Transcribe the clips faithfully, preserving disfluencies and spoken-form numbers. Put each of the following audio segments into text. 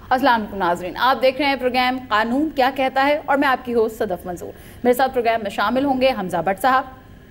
السلام علیکم ناظرین، آپ دیکھ رہے ہیں پروگرام قانون کیا کہتا ہے اور میں آپ کی ہوسٹ صدف منظور. میرے ساتھ پروگرام میں شامل ہوں گے حمزہ بٹ صاحب،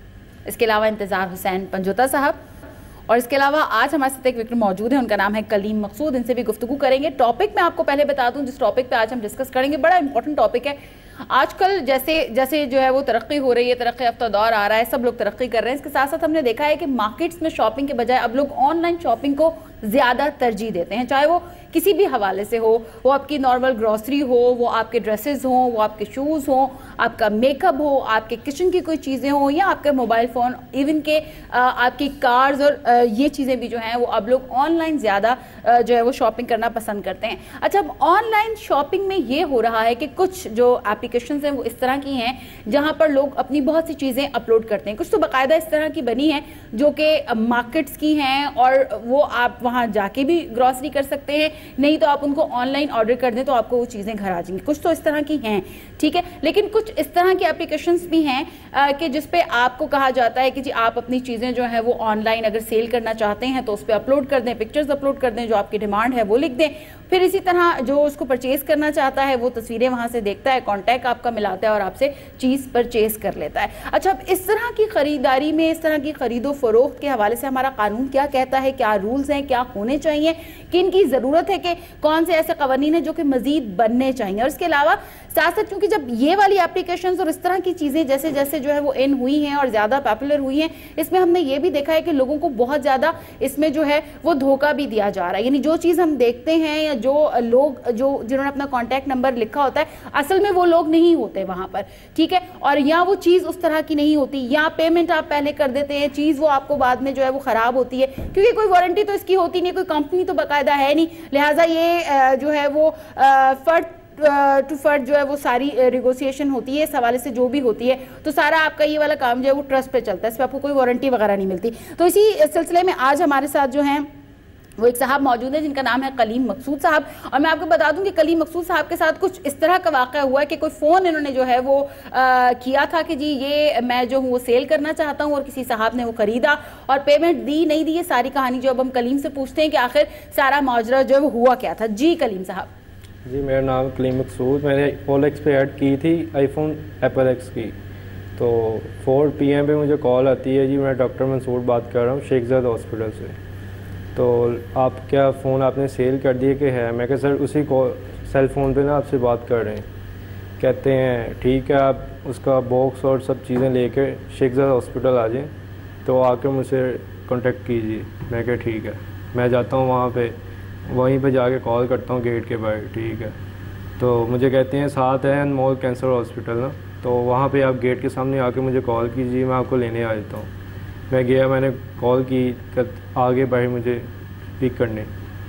اس کے علاوہ انتظار حسین پنجوتا صاحب، اور اس کے علاوہ آج ہمارے ساتھ ایک وکٹر موجود ہیں، ان کا نام ہے کلیم مقصود. ان سے بھی گفتگو کریں گے. ٹاپک میں آپ کو پہلے بتا دوں جس ٹاپک پہ آج ہم ڈسکس کریں گے، بڑا امپورٹنٹ ٹاپک ہے. آج کل جیسے جیسے جو ہے وہ ترقی ہو رہی ہے، ترقی یافتہ دور آ رہا ہے، سب لوگ ترقی کر رہے ہیں. اس کے ساتھ ساتھ ہم نے دیکھا ہے کہ مارکیٹس میں شاپنگ کے بجائے اب لوگ آن لائن شاپنگ کو زیادہ ترجیح دیتے ہیں، چاہے وہ کسی بھی حوالے سے ہو، وہ آپ کی نارمل گروسری ہو، وہ آپ کے ڈریسز ہوں، وہ آپ کے شوز ہوں، آپ کا میک اپ ہو، آپ کے کچن کی کوئی چیزیں ہوں، یا آپ کا موبائل فون، ایون کہ آپ کی کارز اور یہ چیزیں بھی جو ہیں وہ اب لوگ آن لائن زیادہ جو ہے وہ شاپنگ کرنا پسند کرتے ہیں. اچھا، اب آن لائن شاپنگ میں یہ ہو رہا ہے کہ کچھ جو اپلیکیشنز ہیں وہ اس طرح کی ہیں جہاں پر لوگ اپنی بہت سی چیزیں اپلوڈ کرتے ہیں. کچھ تو باقاعدہ اس طرح کی بنی ہیں جو کہ مارکیٹس کی ہیں اور وہ آپ وہاں جا کے بھی گروسری کر سکتے ہیں، نہیں تو آپ ان کو آن لائن آرڈر کر دیں تو آپ کو وہ چیزیں گھر آ جائیں گی. کچھ تو اس طرح کی ہیں، ٹھیک ہے، لیکن کچھ اس طرح کی اپلیکیشنز بھی ہیں کہ جس پہ آپ کو کہا جاتا ہے کہ جی آپ اپنی چیزیں جو ہیں وہ آن لائن اگر سیل کرنا چاہتے ہیں تو اس پہ اپلوڈ کر دیں، پکچرز اپلوڈ کر دیں، جو آپ کی ڈیمانڈ ہے وہ لکھ دیں. پھر اسی طرح جو اس کو پرچیز کرنا چاہتا ہے وہ تصویریں وہاں سے دیکھتا ہے، کانٹیکٹ آپ کا ملاتا ہے اور آپ سے چیز پرچیز کر لیتا ہے. اچھا، اب اس طرح کی خریداری میں، اس طرح کی خرید و فروخت کے حوالے سے ہمارا قانون کیا کہتا ہے، کیا رولز ہیں، کیا ہونے چاہیے، کن کی ضرورت ہے، کہ کون سے ایسے قوانین ہیں جو کہ مزید بننے چاہیے. اور اس کے علاوہ ساتھ ساتھ کیونکہ جب یہ والی اپلیکیشنز اور اس طرح کی چیزیں جیسے جیسے جو ہے وہ ان ہوئی ہیں اور زیادہ پاپولر ہوئی ہیں، اس میں ہم نے یہ بھی دیکھا ہے کہ لوگوں کو بہت زیادہ اس میں جو ہے وہ دھوکہ بھی دیا جا رہا ہے. یعنی جو چیز ہم دیکھتے ہیں یا جو لوگ جو جنہوں نے اپنا کانٹیکٹ نمبر لکھا ہوتا ہے اصل میں وہ لوگ نہیں ہوتے وہاں پر، ٹھیک ہے، اور یا وہ چیز اس طرح کی نہیں ہوتی، یا پیمنٹ آپ پہلے کر دیتے ہیں، چیز وہ آپ کو بعد میں جو ہے وہ خراب ہوتی ہے، کیونکہ کوئی وارنٹی تو اس کی ہوتی نہیں، کوئی کمپنی تو باقاعدہ ہے نہیں. لہٰذا یہ جو ہے وہ فرد ٹو فرد جو ہے وہ ساری نیگوسیشن ہوتی ہے، اس حوالے سے جو بھی ہوتی ہے تو سارا آپ کا یہ والا کام جو ہے وہ ٹرسٹ پہ چلتا ہے، اس پہ آپ کو کوئی وارنٹی وغیرہ نہیں ملتی. تو اسی سلسلے میں آج ہمارے ساتھ جو ہیں وہ ایک صاحب موجود ہیں جن کا نام ہے کلیم مقصود صاحب. اور میں آپ کو بتا دوں کہ کلیم مقصود صاحب کے ساتھ کچھ اس طرح کا واقعہ ہوا ہے کہ کوئی فون انہوں نے جو ہے وہ کیا تھا کہ جی یہ میں جو ہوں وہ سیل کرنا چاہتا ہوں، اور کسی صاحب نے وہ خریدا اور پیمنٹ دی نہیں دی. یہ ساری کہانی جو اب ہم کلیم سے پوچھتے ہیں کہ آخر سارا ماجرا جو ہے وہ ہوا کیا تھا. جی کلیم صاحب. جی میرا نام کلیم مقصود. میں نے اول ایکس پہ ایڈ کی تھی، آئی فون ایپل ایکس کی. تو فور پی ایم پہ مجھے کال آتی ہے، جی میں ڈاکٹر منصور بات کر رہا ہوں شیخ زاد ہاسپٹل سے. تو آپ کیا فون آپ نے سیل کر دیے کہ ہے؟ میں کہ سر اسی کو سیل فون پہ نا آپ سے بات کر رہے ہیں. کہتے ہیں ٹھیک ہے، آپ اس کا باکس اور سب چیزیں لے کے شیخ زاد ہاسپٹل آ جائیں تو آ کے مجھ سے کانٹیکٹ کیجیے. میں کہ ٹھیک ہے. میں جاتا ہوں وہاں پہ، وہیں پہ جا کے کال کرتا ہوں گیٹ کے باہر، ٹھیک ہے. تو مجھے کہتے ہیں ساتھ ہے انمول کینسر ہاسپٹل نا، تو وہاں پہ آپ گیٹ کے سامنے آ کے مجھے کال کیجیے، میں آپ کو لینے آ جاتا ہوں. میں گیا، میں نے کال کی، آگے باہر مجھے پک کرنے،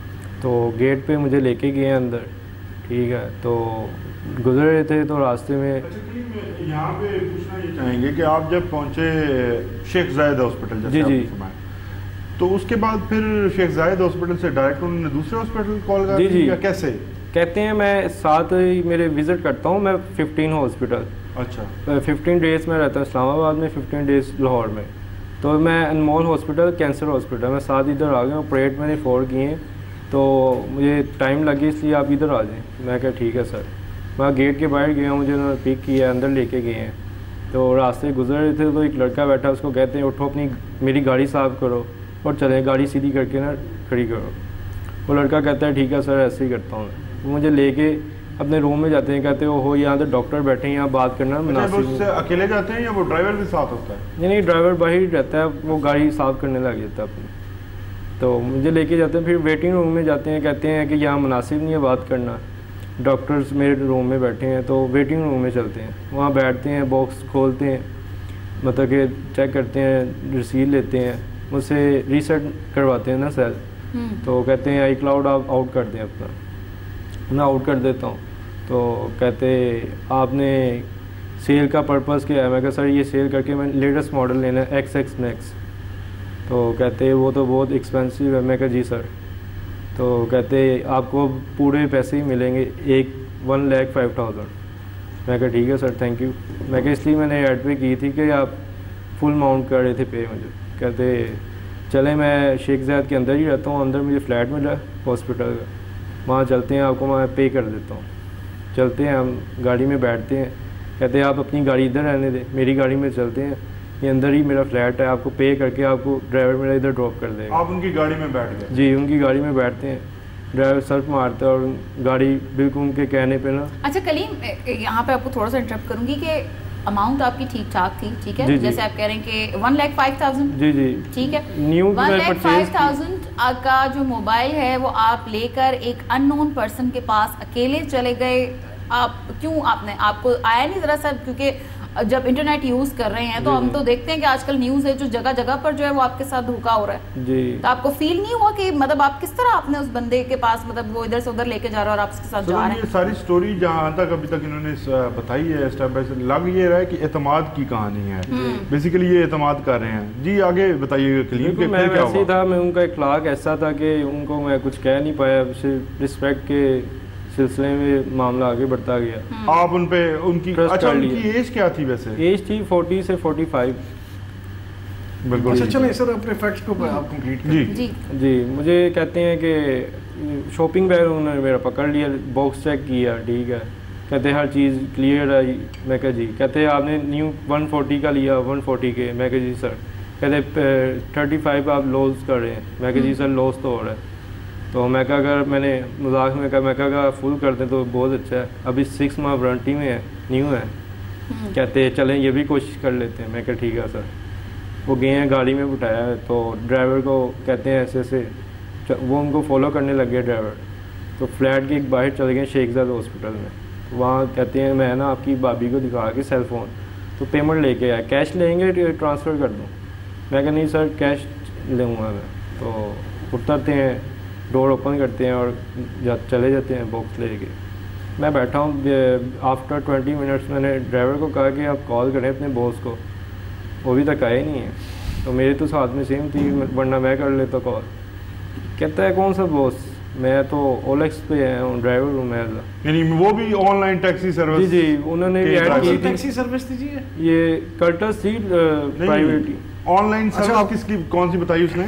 تو گیٹ پہ مجھے لے کے گئے اندر، ٹھیک ہے. تو گزر رہے تھے تو راستے میں یہاں پہ پوچھنا یہ چاہیں گے کہ آپ جب پہنچے شیخ زاید ہاسپٹل، جی جی، تو اس کے بعد پھر شیخ زاید ہاسپٹل سے ڈائریکٹ انہوں نے دوسرے ہاسپٹل کال کر دی یا کیسے؟ کہتے ہیں میں ساتھ ہی میرے وزٹ کرتا ہوں، میں ففٹین ہاسپٹل، اچھا ففٹین ڈیز میں رہتا ہوں اسلام آباد میں، ففٹین ڈیز لاہور میں. تو میں انمول ہاسپٹل کینسر ہاسپٹل میں ساتھ ادھر آ گیا ہوں. پریٹ میں نے فور کیے ہیں تو مجھے ٹائم لگے، اس لیے آپ ادھر آ جائیں. میں کہا ٹھیک ہے سر. میں گیٹ کے باہر گیا ہوں، مجھے انہوں نے پک کیا، اندر لے کے گئے ہیں. تو راستے گزر رہے تھے تو ایک لڑکا بیٹھا، اس کو کہتے ہیں اٹھو اپنی میری گاڑی صاف کرو اور چلیں، گاڑی سیدھی کر کے نا کھڑی کرو. وہ لڑکا کہتا ہے ٹھیک ہے سر، ایسے ہی کرتا ہوں. وہ مجھے لے کے اپنے روم میں جاتے ہیں، کہتے ہیں ہو یہاں تو ڈاکٹر بیٹھے ہیں، یہاں بات کرنا مناسب. اکیلے جاتے ہیں یا وہ ڈرائیور بھی ساتھ ہوتا ہے؟ نہیں نہیں، ڈرائیور باہر رہتا ہے، وہ گاڑی صاف کرنے لگ جاتا ہے اپنی. تو مجھے لے کے جاتے ہیں، پھر ویٹنگ روم میں جاتے ہیں، کہتے ہیں کہ یہاں مناسب نہیں ہے بات کرنا، ڈاکٹرز میرے روم میں بیٹھے ہیں. تو ویٹنگ روم میں چلتے ہیں، وہاں بیٹھتے ہیں، باکس کھولتے ہیں، مطلب کہ چیک کرتے ہیں، رسید لیتے ہیں، مجھ سے ریسیٹ کرواتے ہیں نا سیل. تو کہتے ہیں آئی کلاؤڈ آپ آؤٹ کر دیں اپنا. میں آؤٹ کر دیتا ہوں. تو کہتے آپ نے سیل کا پرپز کیا ہے؟ میں کہا سر یہ سیل کر کے میں لیٹسٹ ماڈل لینا ہے، ایکس ایکس میکس. تو کہتے وہ تو بہت ایکسپینسو ہے. میں کہا جی سر. تو کہتے آپ کو پورے پیسے ہی ملیں گے، ایک ون لیک فائیو تھاؤزینڈ. میں کہا ٹھیک ہے سر، تھینک یو. میں کہا اس لیے میں نے ایڈ پہ کی تھی کہ آپ فل اماؤنٹ کر رہے تھے پے مجھے. کہتے چلے میں شیخ زاید کے اندر ہی رہتا ہوں، اندر مجھے فلیٹ ملا ہاسپٹل کا. وہاں چلتے ہیں, آپ کو میں پے کر دیتا ہوں. چلتے ہیں, ہم گاڑی میں بیٹھتے ہیں, کہتے ہیں آپ اپنی گاڑی ادھر رہنے دیں, میری گاڑی میں چلتے ہیں, یہ اندر ہی میرا فلیٹ ہے, آپ کو پے کر کے آپ کو ڈرائیور میرا ادھر ڈراپ کر دے گا. آپ ان کی گاڑی میں بیٹھ گئے؟ جی, ان کی گاڑی میں بیٹھتے ہیں, ڈرائیور سرف مارتا ہے اور گاڑی بالکل ان کے کہنے پہ نا. اچھا کلیم, یہاں پہ آپ کو تھوڑا سا انٹرپٹ کروں گی کہ اماؤنٹ آپ کی ٹھیک ٹھاک تھی, ٹھیک ہے, جیسے آپ کہہ رہے ہیں کہ ون لاکھ فائیو تھاؤزینڈ, جی جی ٹھیک ہے, new one lakh five thousand کا جو موبائل ہے وہ آپ لے کر ایک ان نون پرسن کے پاس اکیلے چلے گئے. آپ کیوں, آپ نے, آپ کو آیا نہیں ذرا سا, کیونکہ جب انٹرنیٹ یوز کر رہے ہیں تو ہم تو دیکھتے ہیں کہ آج کل نیوز ہے جو جگہ جگہ پر جو ہے وہ آپ کے ساتھ دھوکا ہو رہا ہے, جی, تو آپ کو فیل نہیں ہوا کہ مطلب آپ کس طرح آپ نے اس بندے کے پاس, مطلب وہ ادھر سے ادھر لے کے جا رہا ہے اور آپ اس کے ساتھ جا رہے ہیں؟ یہ ساری سٹوری جہاں تک ابھی تک انہوں نے بتائی ہے اسٹیپ بائی اسٹیپ, لگ یہ رہا ہے کہ اعتماد کی کہانی ہے, بیسیکلی یہ اعتماد کر رہے ہیں. جی آگے بتائیے کلیم کہ میں ویسے تھا, میں ان کا اخلاق ایسا تھا کہ ان کو میں کچھ کہہ نہیں پایا, صرف رسپیکٹ کے سلسلے میں معاملہ آگے بڑھتا گیا. آپ ان پہ ان کی, اچھا ان کی ایج کیا تھی ویسے؟ ایج تھی فورٹی سے فورٹی فائیو. بالکل. اچھا چلیں سر اپنے فیکٹس کو آپ کمپلیٹ کریں. جی جی, مجھے کہتے ہیں کہ شاپنگ بیگ انہوں نے میرا پکڑ لیا, باکس چیک کیا, ٹھیک ہے, کہتے ہر چیز کلیئر ہے. میں کہا جی, کہتے آپ نے نیو ون فورٹی کا لیا, ون فورٹی کے. میں کہا جی سر. کہتے تھرٹی فائیو آپ لوز کر رہے ہیں. میں کہا جی سر لوز تو ہو رہا ہے. تو میں کہا اگر میں نے مذاق میں کہا, میں کہا اگر فل کر دیں تو بہت اچھا ہے, ابھی سکس ماہ وارنٹی میں ہے, نیو ہے. کہتے چلیں یہ بھی کوشش کر لیتے ہیں. میں کہا ٹھیک ہے سر. وہ گئے ہیں, گاڑی میں بٹھایا ہے, تو ڈرائیور کو کہتے ہیں ایسے ایسے, وہ ان کو فالو کرنے لگ گئے ڈرائیور. تو فلیٹ کے ایک باہر چلے گئے شیخ زاد ہاسپٹل میں. وہاں کہتے ہیں میں نا آپ کی بھابھی کو دکھا کے سیل فون, تو پیمنٹ لے کے آیا, کیش لیں گے ٹرانسفر کر دوں؟ میں کہا نہیں سر کیش لوں گا میں. تو اترتے ہیں, ڈور اوپن کرتے ہیں اور چلے جاتے ہیں باکس لے کے. میں بیٹھا ہوں, آفٹر ٹوینٹی منٹس میں نے ڈرائیور کو کہا کہ آپ کال کریں اپنے باس کو, وہ ابھی تک آئے نہیں ہیں. تو میرے تو ساتھ میں سیم تھی, ورنہ میں کر لیتا کال. کہتا ہے کون سا باس؟ میں تو اولیکس پہ ہوں, ڈرائیور ہوں میں. یعنی وہ بھی آن لائن ٹیکسی سروس؟ جی جی, انہوں نے ایڈ کی تھی. ٹیکسی سروس تھی جی, یہ کرٹس تھی پرائیویٹ. آن لائن سروس کس کی, کون سی بتائی اس نے؟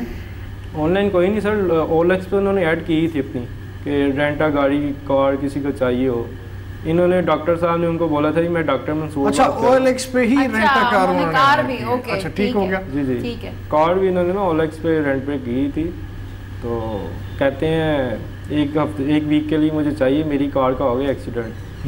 آن لائن کوئی نہیں سر, اولیکس پہ انہوں نے ایڈ کی تھی اپنی کہ رینٹا گاڑی کار کسی کو چاہیے ہو. انہوں نے ڈاکٹر صاحب نے ان کو بولا تھا کہ میں ڈاکٹر منصور. اچھا اولیکس پہ ہی رینٹا کار, کار بھی, اوکے اچھا ٹھیک ہو گیا. جی جی ٹھیک ہے, کار بھی انہوں نے نا اولیکس پہ رینٹ پہ کی تھی. تو کہتے ہیں ایک ہفتے ایک ویک کے لیے مجھے چاہیے, میری کار کا ہو گیا ایکسیڈنٹ.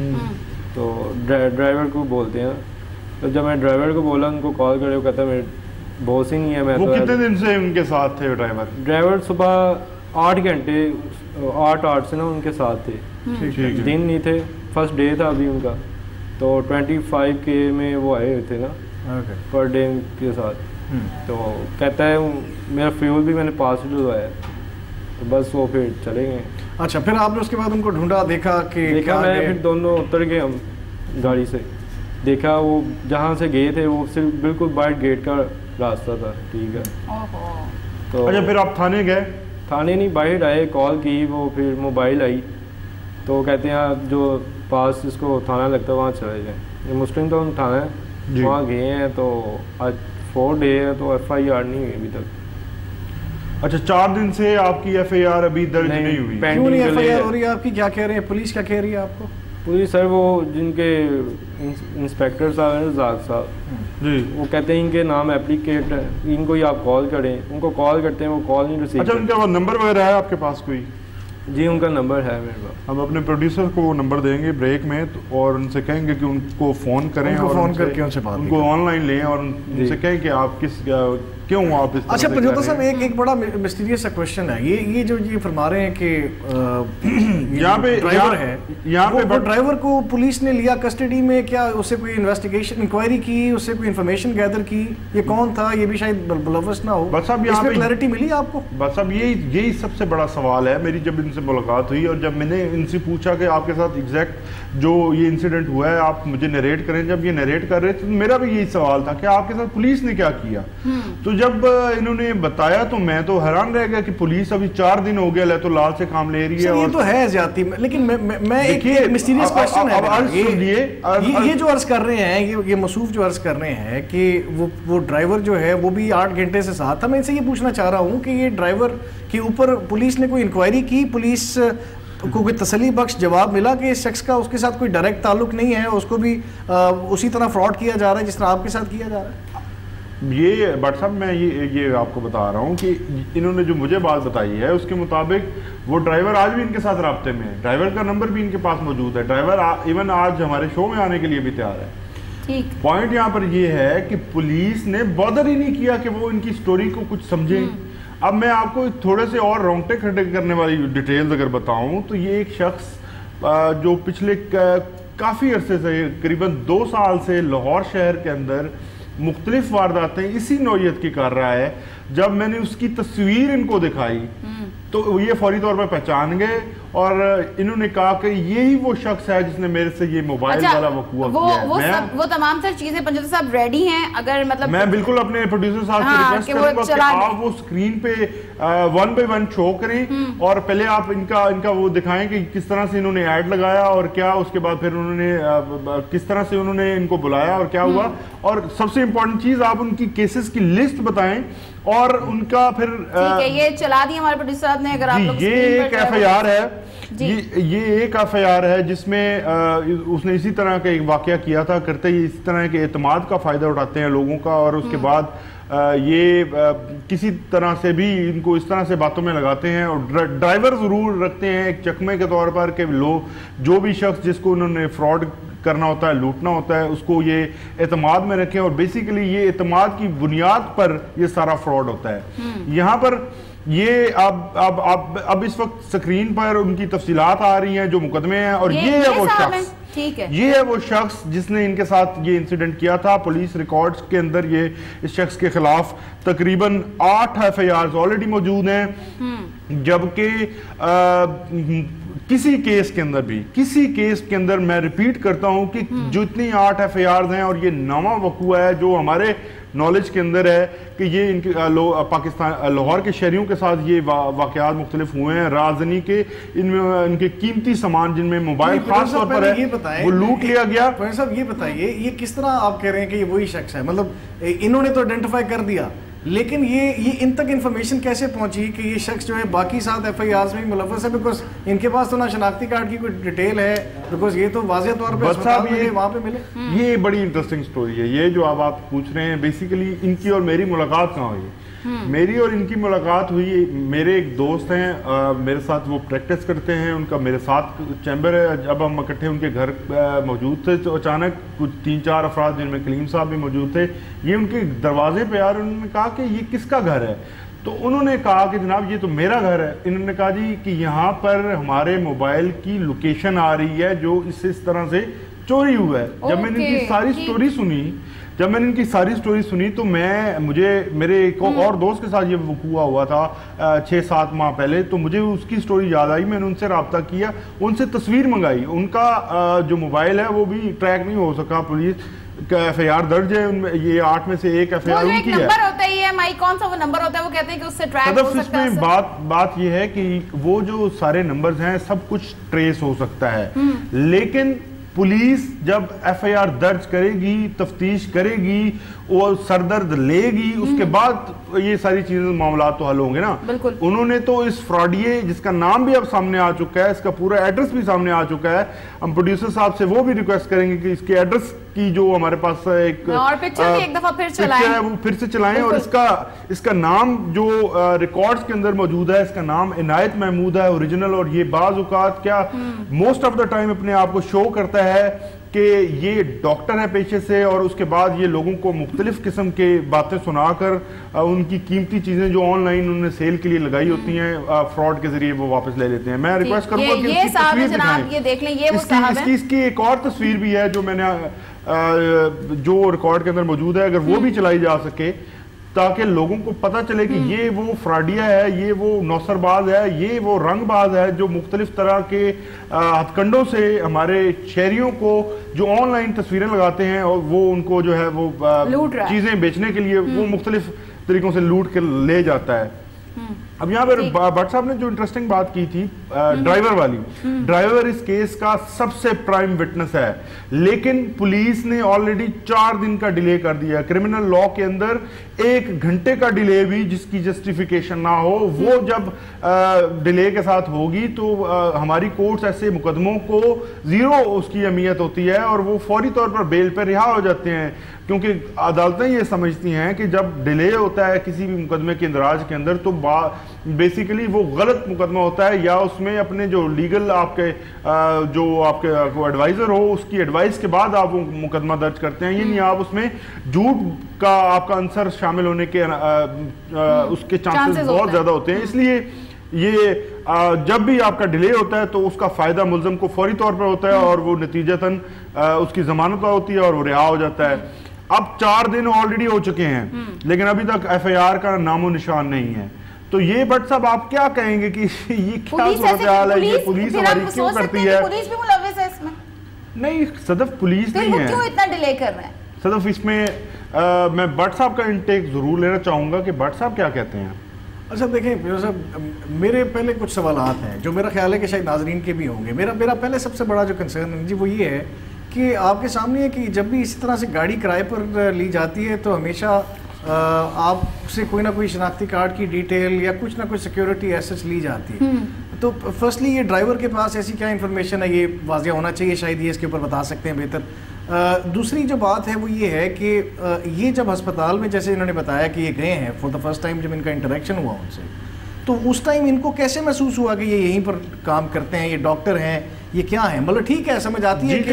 تو ڈرائیور کو بولتے ہیں. تو جب میں ڈرائیور کو بولا ان کو کال کرے, وہ کہتا ہے میرے باس ہی نہیں ہے. میں وہ کتنے دن سے ان کے ساتھ تھے ڈرائیور؟ ڈرائیور صبح آٹھ گھنٹے آٹھ آٹھ سے نا ان کے ساتھ تھے, دن نہیں تھے, فرسٹ ڈے تھا ابھی ان کا. تو ٹوینٹی فائیو کے میں وہ آئے ہوئے تھے نا پر ڈے کے ساتھ. تو کہتا ہے میرا فیول بھی میں نے پاس ڈلوایا, تو بس وہ پھر چلے گئے. اچھا پھر آپ نے اس کے بعد ان کو ڈھونڈا, دیکھا کہ دیکھا میں, پھر دونوں اتر گئے ہم گاڑی سے. دیکھا وہ جہاں سے گئے تھے وہ صرف بالکل باہر گیٹ کا راستہ تھا, ٹھیک ہے. تو اچھا پھر آپ تھانے گئے؟ تھانے نہیں, باہر آئے, کال کی, وہ پھر موبائل آئی. تو کہتے ہیں آپ جو پاس اس کو تھانہ لگتا ہے وہاں چلے جائیں. یہ مسلم ٹاؤن تھانہ ہے, وہاں گئے ہیں. تو آج فور ڈے ہے تو ایف آئی آر نہیں ہوئی ابھی تک. اچھا چار دن سے آپ کی ایف آئی آر ابھی درج نہیں ہوئی؟ کیوں نہیں ایف آئی آر ہو رہی ہے آپ کی؟ کیا کہہ رہے ہیں پولیس, کیا کہہ رہی ہے آپ کو؟ پولیس سر وہ جن کے انسپیکٹر صاحب ہیں رزاق صاحب, جی, وہ کہتے ہیں ان کے نام اپلیکیٹ ہے, ان کو ہی آپ کال کریں. ان کو کال کرتے ہیں, وہ کال نہیں ریسیو. اچھا ان کا وہ نمبر وغیرہ ہے آپ کے پاس کوئی؟ جی ان کا نمبر ہے میرے پاس. ہم اپنے پروڈیوسر کو نمبر دیں گے بریک میں, اور ان سے کہیں گے کہ ان کو فون کریں, اور فون کر کے ان سے بات, ان کو آن لائن لیں, اور ان سے کہیں کہ آپ کس کیوں آپ اس. اچھا پنجوتا صاحب ایک ایک بڑا مسٹیریس سا کوشچن ہے, یہ یہ جو یہ فرما رہے ہیں کہ یہاں پہ ڈرائیور ہے, یہاں پہ ڈرائیور کو پولیس نے لیا کسٹڈی میں, کیا اس سے کوئی انویسٹیگیشن انکوائری کی, اس سے کوئی انفارمیشن گیدر کی, یہ کون تھا, یہ بھی شاید بلوث نہ ہو؟ بس اب اس میں کلیئرٹی ملی آپ کو؟ بس اب یہی یہی سب سے بڑا سوال ہے میری. جب ان سے ملاقات ہوئی اور جب میں نے ان سے پوچھا کہ آپ کے ساتھ ایگزیکٹ جو یہ انسیڈنٹ ہوا ہے آپ مجھے نریٹ کریں, جب یہ نریٹ کر رہے تھے میرا بھی یہی سوال تھا کہ آپ کے ساتھ پولیس نے کیا کیا. تو جب انہوں نے بتایا تو میں تو حیران رہ گیا کہ پولیس ابھی چار دن ہو گیا لیت لال سے کام لے رہی ہے. یہ تو ہے زیادتی, لیکن میں ایک مسٹیریس کوسچن ہے, یہ جو عرض کر رہے ہیں, یہ موصوف جو عرض کر رہے ہیں کہ وہ ڈرائیور جو ہے وہ بھی آٹھ گھنٹے سے ساتھ تھا. میں ان سے یہ پوچھنا چاہ رہا ہوں کہ یہ ڈرائیور کے اوپر پولیس نے کوئی انکوائری کی, پولیس کو کوئی تسلی بخش جواب ملا کہ اس شخص کا اس کے ساتھ کوئی ڈائریکٹ تعلق نہیں ہے, اس کو بھی اسی طرح فراڈ کیا جا رہا ہے جس طرح آپ کے ساتھ کیا جا رہا ہے؟ یہ بٹ صاحب میں یہ یہ آپ کو بتا رہا ہوں کہ انہوں نے جو مجھے بات بتائی ہے اس کے مطابق وہ ڈرائیور آج بھی ان کے ساتھ رابطے میں ہے, ڈرائیور کا نمبر بھی ان کے پاس موجود ہے, ڈرائیور ایون آج ہمارے شو میں آنے کے لیے بھی تیار ہے. پوائنٹ یہاں پر یہ ہے کہ پولیس نے بادر ہی نہیں کیا کہ وہ ان کی سٹوری کو کچھ سمجھیں. اب میں آپ کو تھوڑے سے اور رونگٹے کھڑے کرنے والی ڈیٹیلز اگر بتاؤں تو یہ ایک شخص جو پچھلے کافی عرصے سے قریباً دو سال سے لاہور شہر کے اندر مختلف وارداتیں اسی نوعیت کی کر رہا ہے, جب میں نے اس کی تصویر ان کو دکھائی تو یہ فوری طور پر پہچان گئے اور انہوں نے کہا کہ یہی وہ شخص ہے جس نے میرے سے یہ موبائل والا وقوع کیا ہے. وہ سب وہ تمام تر چیزیں پنجوتا صاحب ریڈی ہیں, اگر مطلب میں بالکل اپنے پروڈیوسر صاحب سے ریکویسٹ کروں گا کہ آپ وہ اسکرین پہ ون بائی ون شو کریں اور پہلے آپ ان کا ان کا وہ دکھائیں کہ کس طرح سے انہوں نے ایڈ لگایا اور کیا, اس کے بعد پھر انہوں نے کس طرح سے انہوں نے ان کو بلایا اور کیا ہوا, اور سب سے امپورٹنٹ چیز آپ ان کی کیسز کی لسٹ بتائیں اور ان کا پھر یہ چلا دی ہمارے پروڈیوسر صاحب نے. اگر آپ لوگ یہ ایک ایف آئی آر ہے, یہ ایک ایف آئی آر ہے جس میں اس نے اسی طرح کا ایک واقعہ کیا تھا, کرتے ہی اسی طرح کے اعتماد کا فائدہ اٹھاتے ہیں لوگوں کا, اور اس کے بعد یہ کسی طرح سے بھی ان کو اس طرح سے باتوں میں لگاتے ہیں اور ڈرائیور ضرور رکھتے ہیں ایک چکمے کے طور پر کہ لوگ جو بھی شخص جس کو انہوں نے فراڈ کرنا ہوتا ہے, لوٹنا ہوتا ہے, اس کو یہ اعتماد میں رکھیں, اور بیسیکلی یہ اعتماد کی بنیاد پر یہ سارا فراڈ ہوتا ہے. یہاں پر یہ اب اب اب اب اس وقت سکرین پر ان کی تفصیلات آ رہی ہیں جو مقدمے ہیں, اور یہ ہے وہ شخص یہ ہے وہ شخص جس نے ان کے ساتھ یہ انسیڈنٹ کیا تھا. پولیس ریکارڈز کے اندر یہ اس شخص کے خلاف تقریباً آٹھ ایف آئی آرز آلریڈی موجود ہیں, جبکہ کسی کیس کے اندر بھی کسی کیس کے اندر میں ریپیٹ کرتا ہوں کہ جو اتنی آٹھ ایف آئی آرز ہیں اور یہ نواں وقوع ہے جو ہمارے نالج کے اندر ہے کہ یہ ان کے پاکستان لاہور کے شہریوں کے ساتھ یہ واقعات مختلف ہوئے ہیں, رازنی کے ان میں ان کے قیمتی سامان جن میں موبائل خاص طور پر ہے وہ لوٹ لیا گیا. صاحب یہ بتائیے یہ کس طرح آپ کہہ رہے ہیں کہ یہ وہی شخص ہے, مطلب انہوں نے تو آئیڈینٹیفائی کر دیا لیکن یہ یہ ان تک انفارمیشن کیسے پہنچی کہ یہ شخص جو ہے باقی ساتھ ایف آئی آرز میں ملوث ہے, بیکاز ان کے پاس تو نہ شناختی کارڈ کی کوئی ڈیٹیل ہے, بیکاز یہ تو واضح طور پہ اسپتال میں وہاں پہ ملے. یہ بڑی انٹرسٹنگ سٹوری ہے یہ جو اب آپ پوچھ رہے ہیں. بیسیکلی ان کی اور میری ملاقات کہاں ہوئی؟ میری اور ان کی ملاقات ہوئی, میرے ایک دوست ہیں میرے ساتھ, وہ پریکٹس کرتے ہیں, ان کا میرے ساتھ چیمبر ہے. جب ہم اکٹھے ان کے گھر موجود تھے تو اچانک کچھ تین چار افراد جن میں کلیم صاحب بھی موجود تھے, یہ ان کے دروازے پہ آ رہے, انہوں نے کہا کہ یہ کس کا گھر ہے؟ تو انہوں نے کہا کہ جناب یہ تو میرا گھر ہے. انہوں نے کہا جی کہ یہاں پر ہمارے موبائل کی لوکیشن آ رہی ہے جو اس اس طرح سے چوری ہوا ہے. جب میں نے ان کی ساری سٹوری سنی جب میں نے ان کی ساری سٹوری سنی تو میں مجھے میرے ایک اور دوست کے ساتھ یہ وقوع ہوا تھا چھ سات ماہ پہلے, تو مجھے اس کی سٹوری یاد آئی. میں نے ان سے رابطہ کیا, ان سے تصویر منگائی, ان کا جو موبائل ہے وہ بھی ٹریک نہیں ہو سکا. پولیس کا ایف آئی آر درج ہے ان میں, یہ آٹھ میں سے ایک ایف آئی آر ان کی ہے. نمبر ہوتا ہے ای ایم آئی, کون سا وہ نمبر ہوتا ہے وہ کہتے ہیں کہ اس سے ٹریک ہو سکتا ہے. اس میں بات بات یہ ہے کہ وہ جو سارے نمبرز ہیں سب کچھ ٹریس ہو سکتا ہے, لیکن پولیس جب ایف آئی آر درج کرے گی, تفتیش کرے گی, وہ سردرد لے گی, اس کے بعد یہ ساری چیزیں معاملات تو حل ہوں گے نا. انہوں نے تو اس فراڈیے جس کا نام بھی اب سامنے آ چکا ہے, اس کا پورا ایڈریس بھی سامنے آ چکا ہے, ہم پروڈیوسر صاحب سے وہ بھی ریکویسٹ کریں گے کہ اس کے ایڈریس کی جو ہمارے پاس ایک ایک دفعہ پھر چلائیں وہ پھر سے چلائیں, اور اس کا اس کا نام جو ریکارڈز کے اندر موجود ہے, اس کا نام عنایت محمود ہے اوریجنل. اور یہ بعض اوقات کیا موسٹ آف دا ٹائم اپنے آپ کو شو کرتا ہے کہ یہ ڈاکٹر ہے پیشے سے, اور اس کے بعد یہ لوگوں کو مختلف قسم کے باتیں سنا کر ان کی قیمتی چیزیں جو آن لائن انہوں نے سیل کے لیے لگائی ہوتی ہیں فراڈ کے ذریعے وہ واپس لے لیتے ہیں. میں ریکویسٹ کروں گا کہ اس کی تصویر دکھائیں. اس کی ایک اور تصویر بھی ہے جو میں نے جو ریکارڈ کے اندر موجود ہے, اگر وہ بھی چلائی جا سکے تاکہ لوگوں کو پتہ چلے کہ یہ وہ فراڈیا ہے, یہ وہ نوسر باز ہے, یہ وہ رنگ باز ہے جو مختلف طرح کے ہتھ کنڈوں سے ہمارے شہریوں کو جو آن لائن تصویریں لگاتے ہیں اور وہ ان کو جو ہے وہ چیزیں بیچنے کے لیے وہ مختلف طریقوں سے لوٹ کے لے جاتا ہے. اب یہاں پر بٹ صاحب نے جو انٹرسٹنگ بات کی تھی ڈرائیور والی, ڈرائیور اس کیس کا سب سے پرائم وٹنس ہے, لیکن پولیس نے آلریڈی چار دن کا ڈیلے کر دیا. کرمنل لا کے اندر ایک گھنٹے کا ڈیلے بھی جس کی جسٹیفیکیشن نہ ہو, وہ جب ڈیلے کے ساتھ ہوگی تو ہماری کورٹس ایسے مقدموں کو زیرو اس کی اہمیت ہوتی ہے اور وہ فوری طور پر بیل پہ رہا ہو جاتے ہیں, کیونکہ عدالتیں یہ سمجھتی ہیں کہ جب ڈیلے ہوتا ہے کسی بھی مقدمے کے اندراج کے اندر تو بیسیکلی وہ غلط مقدمہ ہوتا ہے, یا اس میں اپنے جو لیگل آپ کے جو آپ کے ایڈوائزر ہو اس کی ایڈوائز کے بعد آپ وہ مقدمہ درج کرتے ہیں, یعنی آپ اس میں جھوٹ کا آپ کا عنصر شامل ہونے کے اس کے چانسز بہت زیادہ ہوتے ہیں. اس لیے یہ جب بھی آپ کا ڈیلے ہوتا ہے تو اس کا فائدہ ملزم کو فوری طور پر ہوتا ہے اور وہ نتیجتاً اس کی ضمانت ہوتی ہے اور وہ رہا ہو جاتا ہے. اب چار دن آلریڈی ہو چکے ہیں لیکن ابھی تک ایف آئی آر کا نام و نشان نہیں ہے, تو یہ بٹ صاحب آپ کیا کہیں گے کہ یہ کیا صورتحال ہے, یہ پولیس ہماری کیوں کرتی ہے؟ پولیس بھی ملوث ہے اس میں؟ نہیں صدف, پولیس نہیں ہے. کیوں اتنا ڈیلے کر رہے ہیں صدف؟ اس میں میں بٹ صاحب کا انٹیک ضرور لینا چاہوں گا کہ بٹ صاحب کیا کہتے ہیں. اچھا دیکھیں صاحب, میرے پہلے کچھ سوالات ہیں جو میرا خیال ہے کہ شاید ناظرین کے بھی ہوں گے. میرا میرا پہلے سب سے بڑا جو کنسرن ہے جی وہ یہ ہے کہ آپ کے سامنے ہے کہ جب بھی اسی طرح سے گاڑی کرائے پر لی جاتی ہے تو ہمیشہ آپ سے کوئی نہ کوئی شناختی کارڈ کی ڈیٹیل یا کچھ نہ کچھ سیکیورٹی ایسٹ لی جاتی ہے. تو فرسٹلی یہ ڈرائیور کے پاس ایسی کیا انفارمیشن ہے یہ واضح ہونا چاہیے, شاید یہ اس کے اوپر بتا سکتے ہیں بہتر. دوسری جو بات ہے وہ یہ ہے کہ یہ جب ہسپتال میں جیسے انہوں نے بتایا کہ یہ گئے ہیں فار دا فرسٹ ٹائم, جب ان کا انٹریکشن ہوا ان سے, تو اس ٹائم ان کو کیسے محسوس ہوا کہ یہ یہیں پر کام کرتے ہیں, یہ ڈاکٹر ہیں, یہ کیا ہیں؟ مطلب ٹھیک ہے سمجھ آتی ہے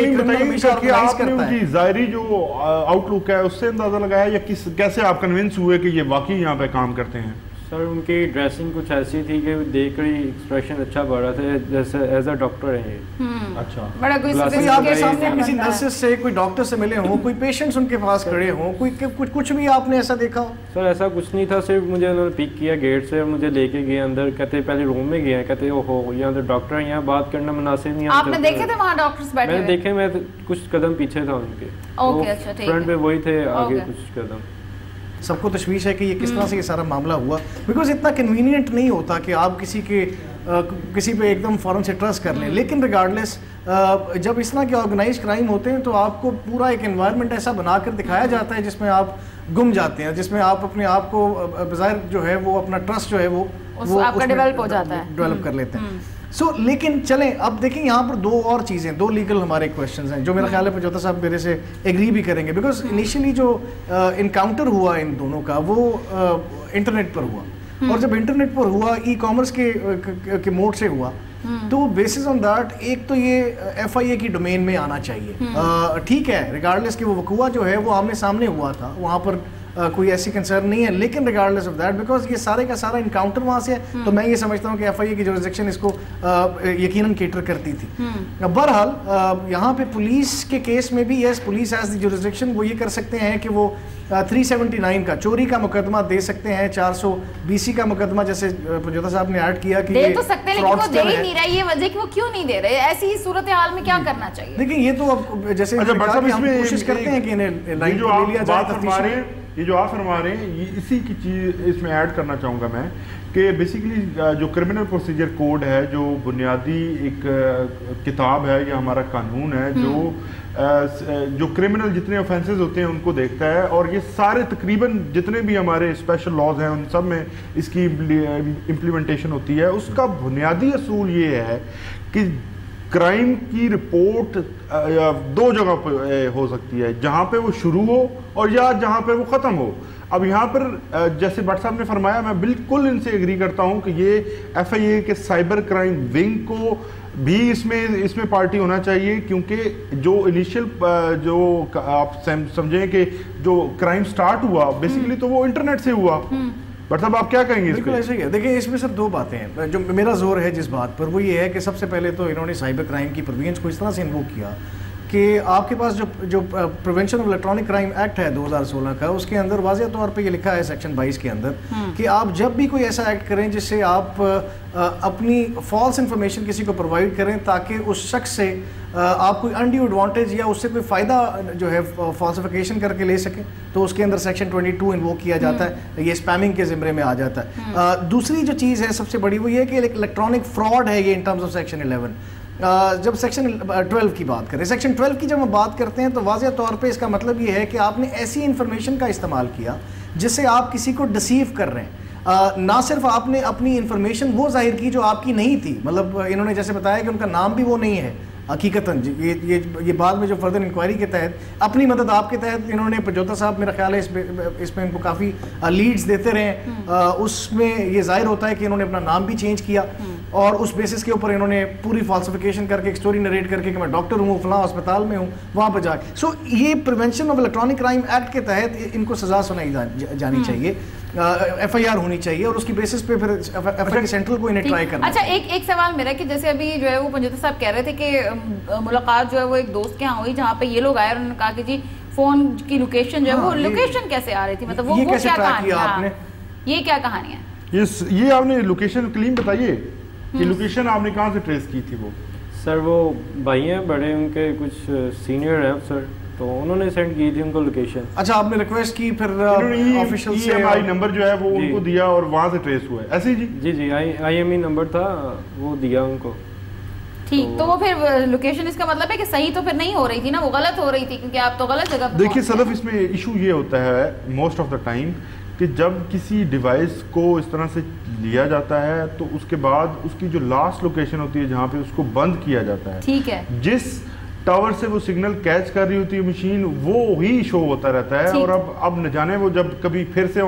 کہ آپ نے ان کی ظاہری جو آؤٹ لک ہے اس سے اندازہ لگایا یا کس کیسے آپ کنونس ہوئے کہ یہ واقعی یہاں پہ کام کرتے ہیں؟ سر ان کی ڈریسنگ کچھ ایسی تھی کہ دیکھ کر ہی ایکسپریشن اچھا پڑ رہا تھا جیسے ایز اے ڈاکٹر ہیں یہ. اچھا, بڑا کوئی آپ کے سامنے کسی نرسز سے کوئی ڈاکٹر سے ملے ہوں, کوئی پیشنٹس ان کے پاس کھڑے ہوں, کوئی کچھ کچھ بھی آپ نے ایسا دیکھا ہو؟ سر ایسا کچھ نہیں تھا, صرف مجھے انہوں نے پک کیا گیٹ سے اور مجھے لے کے گئے اندر, کہتے پہلے روم میں گئے ہیں, کہتے او ہو یہاں تو ڈاکٹر ہیں, یہاں بات کرنا مناسب نہیں. آپ نے دیکھے تھے وہاں ڈاکٹرز بیٹھے؟ میں نے دیکھے, میں کچھ قدم پیچھے تھا ان کے, فرنٹ پہ وہی تھے, آگے کچھ قدم. سب کو تشویش ہے کہ یہ کس طرح سے یہ سارا معاملہ ہوا, بیکاز اتنا کنوینئنٹ نہیں ہوتا کہ آپ کسی کے کسی پہ ایک دم فوراً سے ٹرسٹ کر لیں. لیکن ریگارڈلیس جب اس طرح کے آرگنائز کرائم ہوتے ہیں تو آپ کو پورا ایک انوائرمنٹ ایسا بنا کر دکھایا جاتا ہے جس میں آپ گم جاتے ہیں, جس میں آپ اپنے آپ کو بظاہر جو ہے وہ اپنا ٹرسٹ جو ہے وہ ڈیولپ ہو جاتا ہے, ڈیولپ کر لیتے ہیں. سو so, لیکن چلیں اب دیکھیں یہاں پر دو اور چیزیں, دو لیگل ہمارے کویشچنز ہیں جو میرا خیال ہے پنجوتا صاحب میرے سے ایگری بھی کریں گے, بیکاز انیشیلی جو انکاؤنٹر ہوا ان دونوں کا وہ انٹرنیٹ پر ہوا, اور جب انٹرنیٹ پر ہوا ای کامرس کے موڈ سے ہوا تو بیسز آن دیٹ ایک تو یہ ایف آئی اے کی ڈومین میں آنا چاہیے. ٹھیک ہے ریگارڈلیس کہ وہ وقوع جو ہے وہ آمنے سامنے ہوا تھا, وہاں پر کوئی ایسی کنسرن نہیں ہے, لیکن ریگارڈلیس آف دیٹ بیکاز یہ سارے کا سارا انکاؤنٹر وہاں سے ہے تو میں یہ سمجھتا ہوں کہ ایف آئی اے کی جورسڈکشن اس کو یقیناً کیٹر کرتی تھی. بہرحال یہاں پہ پولیس کے کیس میں بھی yes police as the jurisdiction وہ یہ کر سکتے ہیں کہ وہ تھری سیونٹی نائن کا چوری کا مقدمہ دے سکتے ہیں, چار سو بیسی کا مقدمہ جیسے پنجوتا صاحب نے ایڈ کیا کہ دے تو سکتے ہیں لیکن وہ دے ہی نہیں رہے, یہ وجہ کہ وہ کیوں نہیں دے رہے, ایسی صورتحال میں کیا کرنا چاہیے؟ دیکھیں یہ تو اب جیسے ہم کوشش کرتے ہیں کہ انہیں لائن پہ لے لیا جائے تفتیش. یہ جو آپ فرما رہے ہیں یہ اسی کی چیز اس میں ایڈ کرنا چاہوں گا میں کہ بیسیکلی جو کرمنل پروسیجر کوڈ ہے, جو بنیادی ایک کتاب ہے یا ہمارا قانون ہے جو جو کرمنل جتنے آفینسز ہوتے ہیں ان کو دیکھتا ہے, اور یہ سارے تقریباً جتنے بھی ہمارے اسپیشل لاز ہیں ان سب میں اس کی امپلیمنٹیشن ہوتی ہے. اس کا بنیادی اصول یہ ہے کہ کرائم کی رپورٹ دو جگہ پہ ہو سکتی ہے, جہاں پہ وہ شروع ہو اور یا جہاں پہ وہ ختم ہو. اب یہاں پر جیسے بٹ صاحب نے فرمایا, میں بالکل ان سے ایگری کرتا ہوں کہ یہ ایف آئی اے کے سائبر کرائم ونگ کو بھی اس میں اس میں پارٹی ہونا چاہیے, کیونکہ جو انیشیل جو آپ سمجھیں کہ جو کرائم سٹارٹ ہوا بیسیکلی تو وہ انٹرنیٹ سے ہوا. بٹ صاحب آپ کیا کہیں گے؟ بالکل ایسے ہی ہے. دیکھیں اس میں سر دو باتیں ہیں, جو میرا زور ہے جس بات پر وہ یہ ہے کہ سب سے پہلے تو انہوں نے سائبر کرائم کی پروینس کو اس طرح سے انووک کیا کہ آپ کے پاس جو جو prevention of electronic crime act ہے دو ہزار سولہ کا، اس کے اندر واضح طور پہ یہ لکھا ہے سیکشن بائیس کے اندر کہ آپ جب بھی کوئی ایسا ایکٹ کریں جس سے آپ اپنی فالس انفارمیشن کسی کو پرووائڈ کریں تاکہ اس شخص سے آپ کوئی انڈیو ایڈوانٹیج یا اس سے کوئی فائدہ جو ہے فالسیفیکیشن کر کے لے سکیں، تو اس کے اندر سیکشن ٹوئنٹی ٹو انووک کیا جاتا ہے، یہ اسپیمنگ کے زمرے میں آ جاتا ہے۔ دوسری جو چیز ہے سب سے بڑی وہ یہ کہ الیکٹرانک فراڈ ہے یہ in terms of section eleven. جب سیکشن ٹویلو کی بات کریں، سیکشن ٹویلو کی جب ہم بات کرتے ہیں تو واضح طور پہ اس کا مطلب یہ ہے کہ آپ نے ایسی انفارمیشن کا استعمال کیا جس سے آپ کسی کو ڈسیو کر رہے ہیں۔ نہ صرف آپ نے اپنی انفارمیشن وہ ظاہر کی جو آپ کی نہیں تھی، مطلب انہوں نے جیسے بتایا کہ ان کا نام بھی وہ نہیں ہے حقیقتاً، یہ یہ یہ بعد میں جو فردر انکوائری کے تحت اپنی مدد آپ کے تحت انہوں نے پنجوتا صاحب میرا خیال ہے اس پہ اس میں ان کو کافی لیڈز دیتے رہے ہیں، اس میں یہ ظاہر ہوتا ہے کہ انہوں نے اپنا نام بھی چینج کیا اور اس بیسس کے اوپر انہوں نے پوری فالسیفیکیشن کر کے ایک سٹوری نریٹ کر کے کہ میں ڈاکٹر ہوں فلاں ہسپتال میں ہوں وہاں پہ جا کے۔ سو یہ prevention of electronic crime act کے تحت ان کو سزا سنائی جانی چاہیے، ایف آئی آر ہونی چاہیے اور اس کی بیسس پہ پھر ایف آئی آر سینٹرل کو انہیں ٹرائی کرنا۔ اچھا ایک ایک سوال میرا کہ جیسے ابھی جو ہے وہ پنجوتا صاحب کہہ رہے تھے کہ ملاقات جو ہے وہ ایک دوست کے ہاں ہوئی جہاں پہ یہ لوگ آئے اور انہوں نے کہا کہ جی فون کی لوکیشن جو ہے وہ لوکیشن کیسے آ رہی تھی، مطلب وہ کیا کہانی ہے، یہ کیا کہانی ہے؟ یہ آپ نے لوکیشن کلیم بتائیے کہ لوکیشن آپ نے کہاں سے ٹریس کی تھی؟ وہ سر وہ بھائی ہیں بڑے، ان کے کچھ سینئر ہیں سر، تو انہوں نے سینڈ کی تھی ان کو لوکیشن۔ اچھا آپ نے ریکویسٹ کی پھر آفیشیل سے ایم آئی نمبر جو ہے وہ ان کو دیا اور وہاں سے ٹریس ہوا ہے ایسے جی؟ جی جی آئی ایم ای نمبر تھا وہ دیا ان کو۔ ٹھیک، تو وہ پھر لوکیشن اس کا مطلب ہے کہ صحیح تو پھر نہیں ہو رہی تھی نا، وہ غلط ہو رہی تھی کیونکہ آپ تو غلط جگہ۔ دیکھیے صدف اس میں ایشو یہ ہوتا ہے موسٹ آف دا ٹائم کہ جب کسی ڈیوائس کو اس طرح سے لیا جاتا ہے تو اس کے بعد اس کی جو لاسٹ لوکیشن ہوتی ہے جہاں پہ اس کو بند کیا جاتا ہے، ٹھیک ہے، جس ٹاور سے وہ سگنل کیچ کر رہی ہوتی ہے مشین وہ ہی شو ہوتا رہتا ہے، اور اب اب نہ جانے وہ جب کبھی پھر سے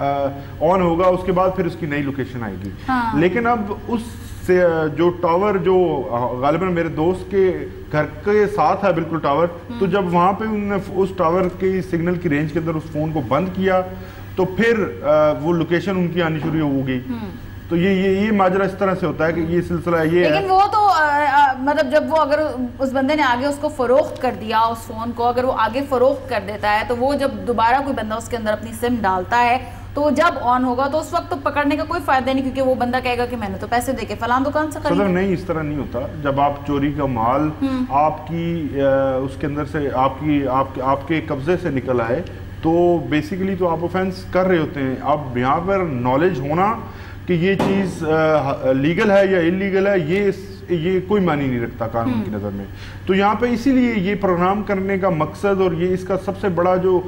آن ہوگا اس کے بعد پھر اس کی نئی لوکیشن آئے گی۔ لیکن اب اس سے جو ٹاور جو غالباً میرے دوست کے گھر کے ساتھ ہے بالکل ٹاور، تو جب وہاں پہ انہوں نے اس ٹاور کے سگنل کی رینج کے اندر اس فون کو بند کیا تو پھر وہ لوکیشن ان کی آنی شروع ہو گئی۔ تو یہ یہ یہ ماجرا اس طرح سے ہوتا ہے کہ یہ سلسلہ یہ ہے۔ لیکن وہ تو مطلب جب وہ اگر اس بندے نے آگے اس کو فروخت کر دیا اس فون کو، اگر وہ آگے فروخت کر دیتا ہے تو وہ جب دوبارہ کوئی بندہ اس کے اندر اپنی سم ڈالتا ہے تو جب آن ہوگا تو اس وقت تو پکڑنے کا کوئی فائدہ نہیں، کیونکہ وہ بندہ کہے گا کہ میں نے تو پیسے دے کے فلاں دکان سے خریدا۔ نہیں اس طرح نہیں ہوتا، جب آپ چوری کا مال آپ کی اس کے اندر سے آپ کی آپ کے قبضے سے نکل آئے تو بیسیکلی تو آپ اوفینس کر رہے ہوتے ہیں۔ اب یہاں پر نالج ہونا کہ یہ چیز لیگل ہے یا انلیگل ہے یہ یہ کوئی معنی نہیں رکھتا قانون کی نظر میں۔ تو یہاں پہ اسی لیے یہ پروگرام کرنے کا مقصد اور یہ اس کا سب سے بڑا جو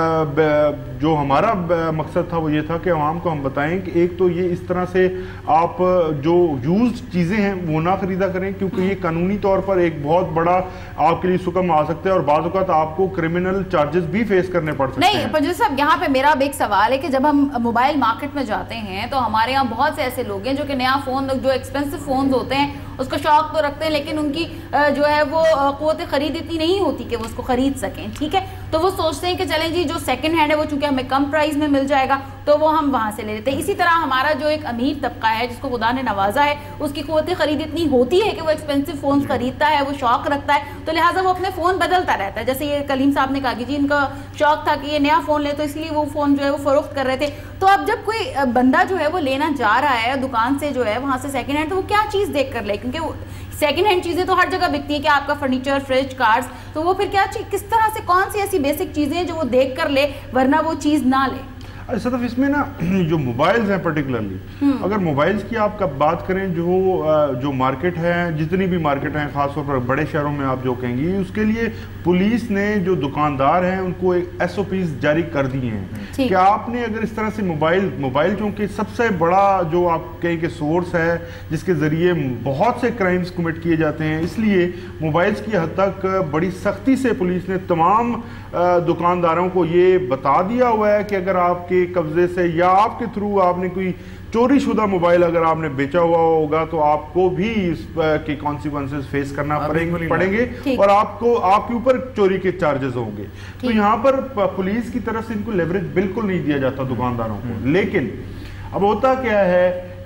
جو ہمارا مقصد تھا وہ یہ تھا کہ عوام کو ہم بتائیں کہ ایک تو یہ اس طرح سے آپ جو یوزڈ چیزیں ہیں وہ نہ خریدا کریں، کیونکہ یہ قانونی طور پر ایک بہت بڑا آپ کے لیے سکم آ سکتا ہے اور بعض اوقات آپ کو کرمنل چارجز بھی فیس کرنے پڑ سکتے ہیں۔ نہیں پنجو صاحب، یہاں پہ میرا ایک سوال ہے کہ جب ہم موبائل مارکیٹ میں جاتے ہیں تو ہمارے یہاں بہت سے ایسے لوگ ہیں جو کہ نیا فون جو ایکسپینسو فونز ہوتے ہیں اس کا شوق تو رکھتے ہیں لیکن ان کی جو ہے وہ قوت خرید اتنی نہیں ہوتی کہ وہ اس کو خرید سکیں، ٹھیک ہے، تو وہ سوچتے ہیں کہ چلیں جی جو سیکنڈ ہینڈ ہے وہ چونکہ ہمیں کم پرائز میں مل جائے گا تو وہ ہم وہاں سے لے لیتے ہیں۔ اسی طرح ہمارا جو ایک امیر طبقہ ہے جس کو خدا نے نوازا ہے اس کی قوت خرید اتنی ہوتی ہے کہ وہ ایکسپینسو فونز خریدتا ہے، وہ شوق رکھتا ہے، تو لہٰذا وہ اپنے فون بدلتا رہتا ہے۔ جیسے یہ کلیم صاحب نے کہا کہ جی ان کا شوق تھا کہ یہ نیا فون لے تو اس لیے وہ فون جو ہے وہ فروخت کر رہے تھے۔ تو اب جب کوئی بندہ جو ہے وہ لینا جا رہا ہے دکان سے جو ہے وہاں سے سیکنڈ ہینڈ، تو وہ کیا چیز دیکھ کر لے؟ کیونکہ سیکنڈ ہینڈ چیزیں تو ہر جگہ بکتی ہیں کہ آپ کا فرنیچر، فریج، کارز، تو وہ پھر کیا کس طرح سے کون سی ایسی بیسک چیزیں ہیں جو وہ دیکھ کر لے ورنہ وہ چیز نہ لے؟ صرف اس میں نا جو موبائلز ہیں پرٹیکولرلی اگر موبائلز کی آپ بات کریں جو جو مارکیٹ ہے، جتنی بھی مارکیٹ ہیں خاص طور پر بڑے شہروں میں آپ جو کہیں گی، اس کے لیے پولیس نے جو دکاندار ہیں ان کو ایک ایس او پیز جاری کر دیے ہیں کہ آپ نے اگر اس طرح سے موبائل موبائل چونکہ سب سے بڑا جو آپ کہیں کہ سورس ہے جس کے ذریعے بہت سے کرائمز کمٹ کیے جاتے ہیں، اس لیے موبائلز کی حد تک بڑی سختی سے پولیس نے تمام دکانداروں کو یہ بتا دیا ہوا ہے کہ اگر آپ کے قبضے سے یا آپ کے تھرو آپ نے کوئی چوری شدہ موبائل اگر آپ نے بیچا ہوا ہوگا تو آپ کو بھی اس کے کانسیکوینسز فیس کرنا پڑیں گے اور آپ کو آپ کے اوپر چوری کے چارجز ہوں گے۔ تو یہاں پر پولیس کی طرف سے ان کو لیوریج بالکل نہیں دیا جاتا دکانداروں کو، لیکن اب ہوتا کیا ہے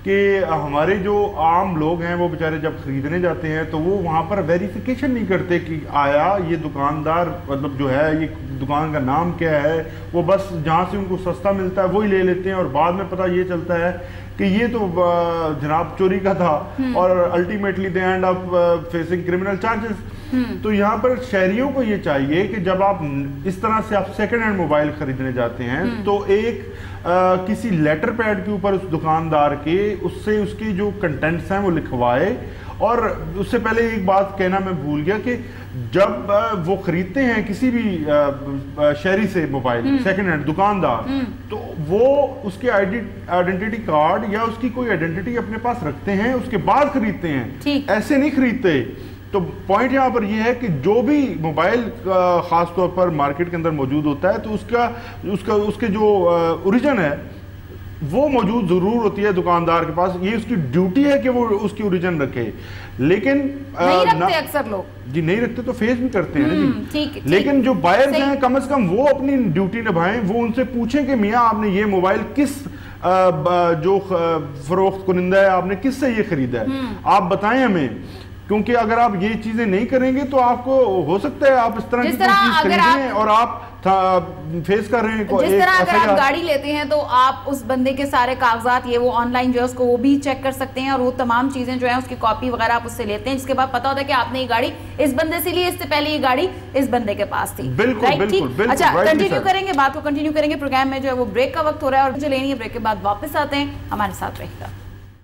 کہ ہمارے جو عام لوگ ہیں وہ بیچارے جب خریدنے جاتے ہیں تو وہ وہاں پر ویریفیکیشن نہیں کرتے کہ آیا یہ دکاندار مطلب جو ہے یہ دکان کا نام کیا ہے، وہ بس جہاں سے ان کو سستا ملتا ہے وہی لے لیتے ہیں، اور بعد میں پتہ یہ چلتا ہے کہ یہ تو جناب چوری کا تھا اور ultimately they end up facing criminal charges. تو یہاں پر شہریوں کو یہ چاہیے کہ جب آپ اس طرح سے آپ سیکنڈ ہینڈ موبائل خریدنے جاتے ہیں تو ایک کسی لیٹر پیڈ کے اوپر اس دکاندار کے اس سے اس کی جو کنٹینٹس ہیں وہ لکھوائے۔ اور اس سے پہلے ایک بات کہنا میں بھول گیا کہ جب وہ خریدتے ہیں کسی بھی شہری سے موبائل سیکنڈ ہینڈ دکاندار، تو وہ اس کے آئیڈینٹی کارڈ یا اس کی کوئی آئیڈینٹی اپنے پاس رکھتے ہیں، اس کے بعد خریدتے ہیں، ایسے نہیں خریدتے۔ تو پوائنٹ یہاں پر یہ ہے کہ جو بھی موبائل خاص طور پر مارکیٹ کے اندر موجود ہوتا ہے تو اس کا اس کا اس کے جو اوریجن ہے وہ موجود ضرور ہوتی ہے دکاندار کے پاس، یہ اس کی ڈیوٹی ہے کہ وہ اس کی اوریجن رکھے، لیکن نہیں رکھتے اکثر لوگ، جی نہیں رکھتے تو فیس بھی کرتے ہیں، لیکن جو بائرز ہیں کم از کم وہ اپنی ڈیوٹی نبھائیں، وہ ان سے پوچھیں کہ میاں آپ نے یہ موبائل کس جو فروخت کنندہ ہے آپ نے کس سے یہ خریدا ہے، آپ بتائیں ہمیں، کیونکہ اگر آپ یہ چیزیں نہیں کریں گے تو آپ کو ہو سکتا ہے آپ اس طرح کی چیز خریدیں اور آپ فیس کر رہے ہیں۔ جس طرح اگر آپ گاڑی لیتے ہیں تو آپ اس بندے کے سارے کاغذات یہ وہ آن لائن جو ہے اس کو وہ بھی چیک کر سکتے ہیں، اور وہ تمام چیزیں جو ہیں اس کی کاپی وغیرہ آپ اس سے لیتے ہیں، جس کے بعد پتا ہوتا ہے کہ آپ نے یہ گاڑی اس بندے سے لی، اس سے پہلے یہ گاڑی اس بندے کے پاس تھی۔ بالکل بالکل۔ اچھا کنٹینیو کریں گے بات کو، کنٹینیو کریں گے، پروگرام میں جو ہے وہ بریک کا وقت ہو رہا ہے اور جو لینی ہے بریک کے بعد واپس آتے ہیں، ہمارے ساتھ رہے گا۔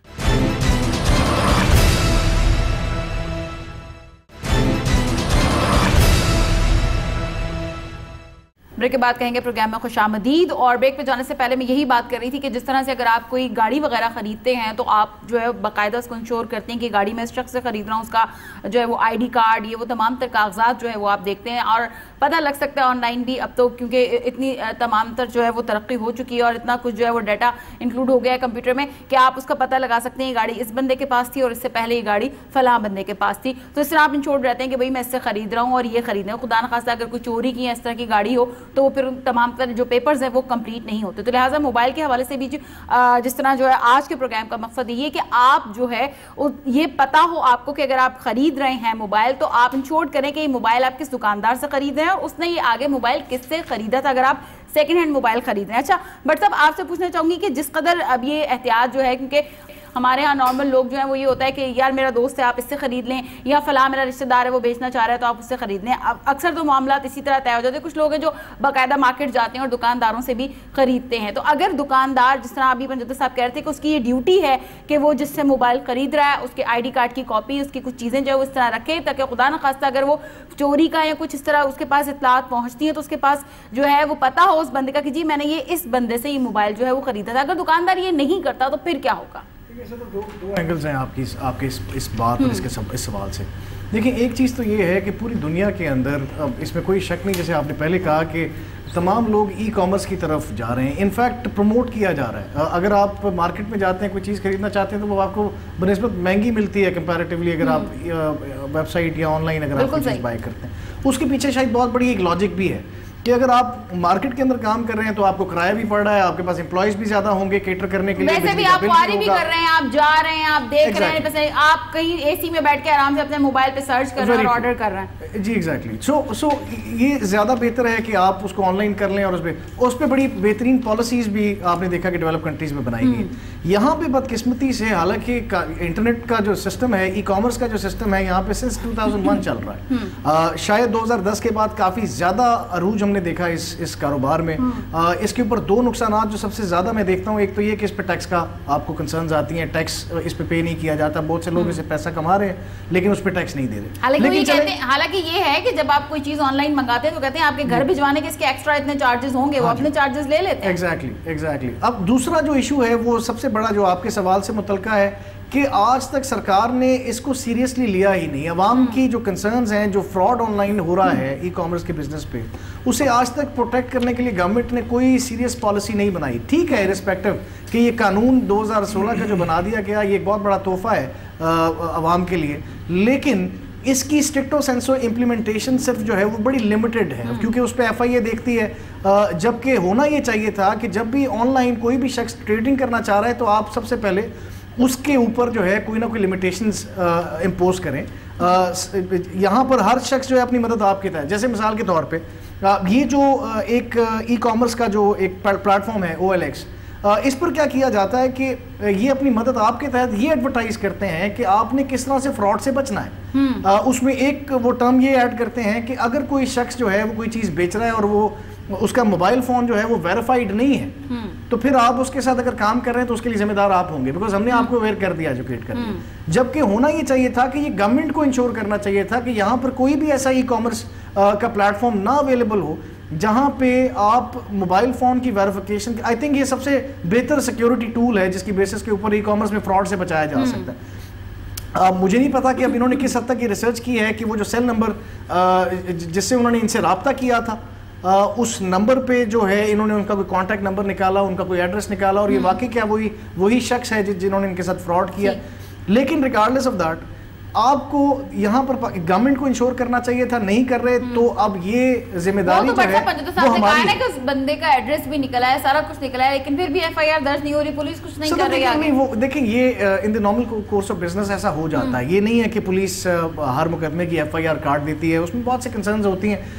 بریک کے بعد کہیں گے پروگرام میں خوش آمدید، اور بریک پہ جانے سے پہلے میں یہی بات کر رہی تھی کہ جس طرح سے اگر آپ کوئی گاڑی وغیرہ خریدتے ہیں تو آپ جو ہے باقاعدہ اس کو انشور کرتے ہیں کہ گاڑی میں اس شخص سے خرید رہا ہوں، اس کا جو ہے وہ آئی ڈی کارڈ یہ وہ تمام تر کاغذات جو ہے وہ آپ دیکھتے ہیں، اور پتہ لگ سکتا ہے آن لائن بھی اب تو، کیونکہ اتنی تمام تر جو ہے وہ ترقی ہو چکی ہے اور اتنا کچھ جو ہے وہ ڈیٹا انکلوڈ ہو گیا ہے کمپیوٹر میں کہ آپ اس کا پتہ لگا سکتے ہیں یہ گاڑی اس بندے کے پاس تھی اور اس سے پہلے یہ گاڑی فلاں بندے کے پاس تھی، تو اس طرح آپ انشور رہتے ہیں کہ بھئی میں اس سے خرید رہا ہوں اور یہ خریدنا ہے۔ خدا نخواستہ اگر کوئی چوری کی ہے اس طرح کی گاڑی ہو تو وہ پھر تمام جو پیپرز ہیں وہ کمپلیٹ نہیں ہوتے، تو لہٰذا موبائل کے حوالے سے بھی جس طرح جو ہے آج کے پروگرام کا مقصد یہ ہے کہ آپ جو ہے یہ پتا ہو آپ کو کہ اگر آپ خرید رہے ہیں موبائل تو آپ انشور کریں کہ یہ موبائل آپ کس دکاندار سے خرید رہے ہیں اور اس نے یہ آگے موبائل کس سے خریدا تھا اگر آپ سیکنڈ ہینڈ موبائل خرید رہے ہیں۔ اچھا بٹ صاحب آپ سے پوچھنا چاہوں گی کہ جس قدر اب یہ احتیاط جو ہے، کیونکہ ہمارے ہاں نارمل لوگ جو ہیں وہ یہ ہوتا ہے کہ یار میرا دوست ہے آپ اس سے خرید لیں، یا فلاں میرا رشتہ دار ہے وہ بیچنا چاہ رہا ہے تو آپ اس سے خرید لیں، اکثر تو معاملات اسی طرح طے ہو جاتے ہیں۔ کچھ لوگ ہیں جو باقاعدہ مارکیٹ جاتے ہیں اور دکانداروں سے بھی خریدتے ہیں، تو اگر دکاندار جس طرح ابھی پنجوتا صاحب کہہ رہے تھے کہ اس کی یہ ڈیوٹی ہے کہ وہ جس سے موبائل خرید رہا ہے اس کے آئی ڈی کارڈ کی کاپی، اس کی کچھ چیزیں جو ہے وہ اس طرح رکھے تاکہ خدا نخواستہ اگر وہ چوری کا یا کچھ اس طرح اس کے پاس اطلاعات پہنچتی ہیں تو اس کے پاس جو ہے وہ پتہ ہو اس بندے کا کہ جی میں نے یہ اس بندے سے یہ موبائل جو ہے وہ خریدا تھا۔ اگر دکاندار یہ نہیں کرتا تو پھر کیا ہوگا؟ دو اینگلز ہیں آپ کی آپ کے اس بات اور اس کے اس سوال سے۔ دیکھیں ایک چیز تو یہ ہے کہ پوری دنیا کے اندر اس میں کوئی شک نہیں، جیسے آپ نے پہلے کہا کہ تمام لوگ ای کامرس کی طرف جا رہے ہیں، انفیکٹ پروموٹ کیا جا رہا ہے۔ اگر آپ مارکیٹ میں جاتے ہیں کوئی چیز خریدنا چاہتے ہیں تو وہ آپ کو بنسبت مہنگی ملتی ہے کمپیریٹیولی اگر آپ ویب سائٹ یا آن لائن اگر آپ کوئی چیز بائی کرتے ہیں۔ اس کے پیچھے شاید بہت بڑی ایک لاجک بھی ہے کہ اگر آپ مارکیٹ کے اندر کام کر رہے ہیں تو آپ کو کرایہ بھی پڑ رہا ہے، آپ کے پاس امپلائیز بھی زیادہ ہوں گے کیٹر کرنے کے لیے، ویسے بھی آپ خواری بھی کر رہے ہیں، آپ جا رہے ہیں، آپ دیکھ رہے ہیں، آپ کہیں اے سی میں بیٹھ کے آرام سے اپنے موبائل پہ سرچ کر رہے ہیں اور آرڈر کر رہے ہیں۔ جی ایگزیکٹلی، سو سو یہ زیادہ بہتر ہے کہ آپ اس کو آن لائن کر لیں، اور اس پہ اس پہ بڑی بہترین پالیسیز بھی آپ نے دیکھا کہ ڈیولپ کنٹریز میں بنائی گئی۔ یہاں پہ بدقسمتی سے حالانکہ انٹرنیٹ کا جو سسٹم ہے، ای کامرس کا جو سسٹم ہے یہاں پہ سنس ٹو تھاؤزینڈ ون چل رہا ہے، شاید دو ہزار دس کے بعد کافی زیادہ عروج ہم نے دیکھا اس اس کاروبار میں۔ اس کے اوپر دو نقصانات جو سب سے زیادہ میں دیکھتا ہوں، ایک تو یہ کہ اس پہ ٹیکس کا آپ کو کنسرنز آتی ہیں، ٹیکس اس پہ پے نہیں کیا جاتا، بہت سے لوگ اسے پیسہ کما رہے ہیں لیکن اس پہ ٹیکس نہیں دے رہے۔ حالانکہ یہ ہے کہ جب آپ کوئی چیز آن لائن منگاتے ہیں تو کہتے ہیں آپ کے گھر بھجوانے کے اس کے ایکسٹرا اتنے چارجز ہوں گے، وہ اپنے چارجز لے لیتے ہیں۔ ایگزیکٹلی ایگزیکٹلی اب دوسرا جو ایشو ہے وہ سب سے بڑا جو آپ کے سوال سے متعلقہ ہے کہ آج تک سرکار نے اس کو سیریسلی لیا ہی نہیں۔ عوام کی جو کنسرنز ہیں، جو فراڈ آن لائن ہو رہا ہے ای کامرس کے بزنس پہ، اسے آج تک پروٹیکٹ کرنے کے لیے گورنمنٹ نے کوئی سیریس پالیسی نہیں بنائی۔ ٹھیک ہے ارسپیکٹو کہ یہ قانون دو ہزار سولہ کا جو بنا دیا گیا یہ ایک بہت بڑا تحفہ ہے عوام کے لیے، لیکن اس کی اسٹرکٹ و سینسو امپلیمنٹیشن صرف جو ہے وہ بڑی لمیٹڈ ہے، کیونکہ اس پہ ایف آئی اے دیکھتی ہے، جبکہ ہونا یہ چاہیے تھا کہ جب بھی آن لائن کوئی بھی شخص ٹریڈنگ کرنا چاہ رہا ہے تو آپ سب سے پہلے اس کے اوپر جو ہے کوئی نہ کوئی لمیٹیشنز امپوز کریں. یہاں پر ہر شخص جو ہے اپنی مدد آپ کے تحت, جیسے مثال کے طور پہ یہ جو ایک ای کامرس کا جو ایک پلیٹ فارم ہے او ایل ایکس, اس پر کیا کیا جاتا ہے کہ یہ اپنی مدد آپ کے تحت یہ ایڈورٹائز کرتے ہیں کہ آپ نے کس طرح سے فراڈ سے بچنا ہے. اس میں ایک وہ ٹرم یہ ایڈ کرتے ہیں کہ اگر کوئی شخص جو ہے وہ کوئی چیز بیچ رہا ہے اور وہ اس کا موبائل فون جو ہے وہ ویریفائڈ نہیں ہے, تو پھر آپ اس کے ساتھ اگر کام کر رہے ہیں تو اس کے لیے ذمہ دار آپ ہوں گے, بیکاز ہم نے آپ کو اویئر کر دیا, ایجوکیٹ کر دیا. جبکہ ہونا یہ چاہیے تھا کہ یہ گورنمنٹ کو انشور کرنا چاہیے تھا کہ یہاں پر کوئی بھی ایسا ای کامرس کا پلیٹ فارم نہ اویلیبل ہو جہاں پہ آپ موبائل فون کی ویریفیکیشن, آئی تھنک یہ سب سے بہتر سیکیورٹی ٹول ہے جس کی بیسس کے اوپر ای کامرس میں فراڈ سے بچایا جا سکتا ہے. اب مجھے نہیں پتا کہ اب انہوں نے کس حد تک یہ ریسرچ کی ہے کہ وہ جو سیل نمبر جس سے انہوں نے ان سے رابطہ کیا تھا اس نمبر پہ جو ہے انہوں نے ان کا کوئی کانٹیکٹ نمبر نکالا, ان کا کوئی ایڈریس نکالا, اور یہ واقعی کیا وہی وہی شخص ہے جنہوں نے ان کے ساتھ فراڈ کیا. لیکن ریگارڈلیس آف دیٹ آپ کو یہاں پر گورنمنٹ کو انشور کرنا چاہیے تھا, نہیں کر رہے, تو اب یہ ذمہ داری جو ہے وہ ہماری ہے. اس بندے کا ایڈریس بھی نکلا ہے, سارا کچھ نکلا ہے, لیکن پھر بھی ایف آئی آر درج نہیں ہو رہی, پولیس کچھ نہیں کر رہی ہے. وہ دیکھیں یہ in the normal course of business ایسا ہو جاتا ہے. یہ نہیں ہے کہ پولیس ہر مقدمے کی ایف آئی آر کاٹ دیتی ہے, اس میں بہت سے کنسرنز ہوتی ہیں.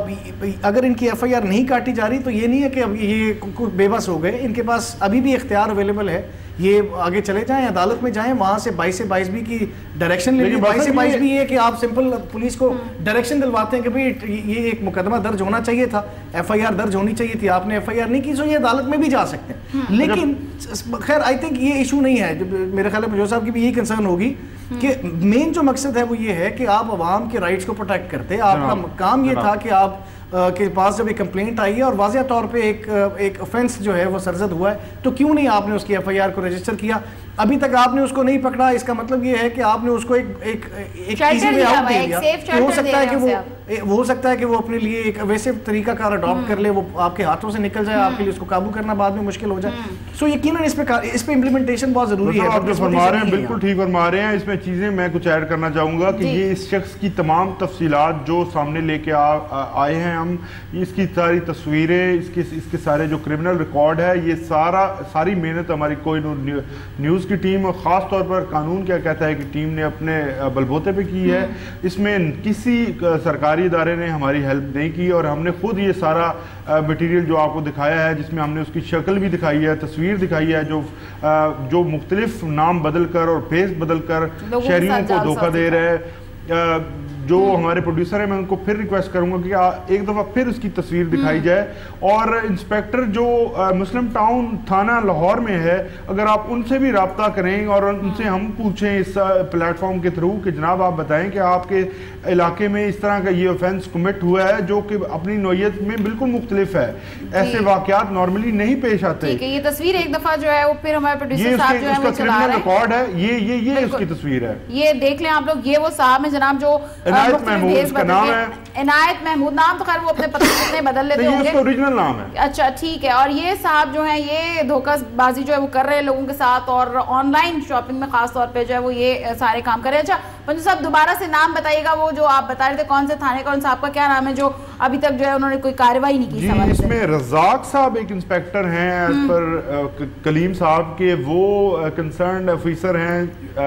اگر ان کی ایف آئی آر نہیں کاٹی جا رہی تو یہ نہیں ہے کہ اب یہ بے بس ہو گئے, ان کے پاس ابھی بھی اختیار اویلیبل ہے, یہ آگے چلے جائیں, عدالت میں جائیں, وہاں سے بائیس سے بائیس بی کی ڈائریکشن لے لیں. بائیس سے بائیس بی یہ کہ آپ سمپل پولیس کو ڈائریکشن دلواتے ہیں کہ بھئی یہ ایک مقدمہ درج ہونا چاہیے تھا, ایف آئی آر درج ہونی چاہیے تھی, آپ نے ایف آئی آر نہیں کی, سو یہ عدالت میں بھی جا سکتے ہیں. لیکن خیر آئی تھنک یہ ایشو نہیں ہے, میرے خیال میں جو صاحب کی بھی یہی کنسرن ہوگی کہ مین جو مقصد ہے وہ یہ ہے کہ آپ عوام کے رائٹس کو پروٹیکٹ کرتے. آپ کا کام یہ تھا کہ آپ کے پاس جب ایک کمپلینٹ آئی ہے اور واضح طور پہ ایک ایک افینس جو ہے وہ سرزد ہوا ہے, تو کیوں نہیں آپ نے اس کی ایف آئی آر کو رجسٹر کیا. ابھی تک آپ نے اس کو نہیں پکڑا, اس کا مطلب یہ ہے کہ آپ نے اس کو ایک ایک ایک ایزی وے آؤٹ دے دیا. ہو سکتا ہے کہ وہ ہو سکتا ہے کہ وہ اپنے لیے ایک ویسے طریقہ کار اڈاپٹ کر لے, وہ آپ کے ہاتھوں سے نکل جائے, آپ کے لیے اس کو قابو کرنا بعد میں مشکل ہو جائے. سو یقیناً اس پہ اس پہ امپلیمنٹیشن بہت ضروری ہے. آپ جو فرما رہے ہیں بالکل ٹھیک فرما رہے ہیں. اس میں چیزیں میں کچھ ایڈ کرنا چاہوں گا کہ یہ اس شخص کی تمام تفصیلات جو سامنے لے کے آئے ہیں ہم, اس کی ساری تصویریں, اس کے اس کے سارے جو کرمنل ریکارڈ ہے, یہ سارا ساری محنت ہماری کوہینور نیوز کی ٹیم اور خاص طور پر قانون کیا کہتا ہے کہ ٹیم نے اپنے بلبوتے پہ کی ہے. اس میں کسی سرکاری ادارے نے ہماری ہیلپ نہیں کی, اور ہم نے خود یہ سارا مٹیریل جو آپ کو دکھایا ہے, جس میں ہم نے اس کی شکل بھی دکھائی ہے, تصویر دکھائی ہے, جو جو مختلف نام بدل کر اور فیس بدل کر شہریوں کو دھوکہ دے رہے ہیں. جو ہمارے پروڈیوسر ہیں میں ان کو پھر ریکویسٹ کروں گا کہ ایک دفعہ پھر اس کی تصویر دکھائی جائے. اور انسپیکٹر جو مسلم ٹاؤن تھانہ لاہور میں ہے, اگر آپ ان سے بھی رابطہ کریں اور ان سے ہم پوچھیں اس پلیٹ فارم کے تھرو کہ جناب آپ بتائیں کہ آپ کے علاقے میں اس طرح کا یہ اوفینس کمٹ ہوا ہے جو کہ اپنی نوعیت میں بالکل مختلف ہے, ایسے واقعات نارملی نہیں پیش آتے. یہ تصویر ایک دفعہ جو ہے وہ پھر ہمارے پروڈیوسر صاحب جو ہے وہ چلا رہے ہیں, ریکارڈ ہے یہ یہ یہ اس کی تصویر ہے, یہ دیکھ لیں آپ لوگ. یہ وہ صاحب ہیں جناب جو عنایت محمود اس کا نام ہے, عنایت محمود. نام تو خیر وہ اپنے پتہ کتنے بدل لیتے ہوں گے, یہ اس کا اوریجنل نام ہے. اچھا ٹھیک ہے. اور یہ صاحب جو ہیں یہ دھوکہ بازی جو ہے وہ کر رہے ہیں لوگوں کے ساتھ, اور آن لائن شاپنگ میں خاص طور پہ جو ہے وہ یہ سارے کام کر رہے ہیں. اچھا پنجو صاحب دوبارہ سے نام بتائیے گا, وہ جو آپ بتا رہے تھے کون سے تھانے کا, ان صاحب کا کیا نام ہے جو ابھی تک جو ہے انہوں نے کوئی کارروائی نہیں کی؟ جی اس میں رزاق صاحب ایک انسپیکٹر ہیں ایز پر کلیم صاحب کے, وہ کنسرنڈ آفیسر ہیں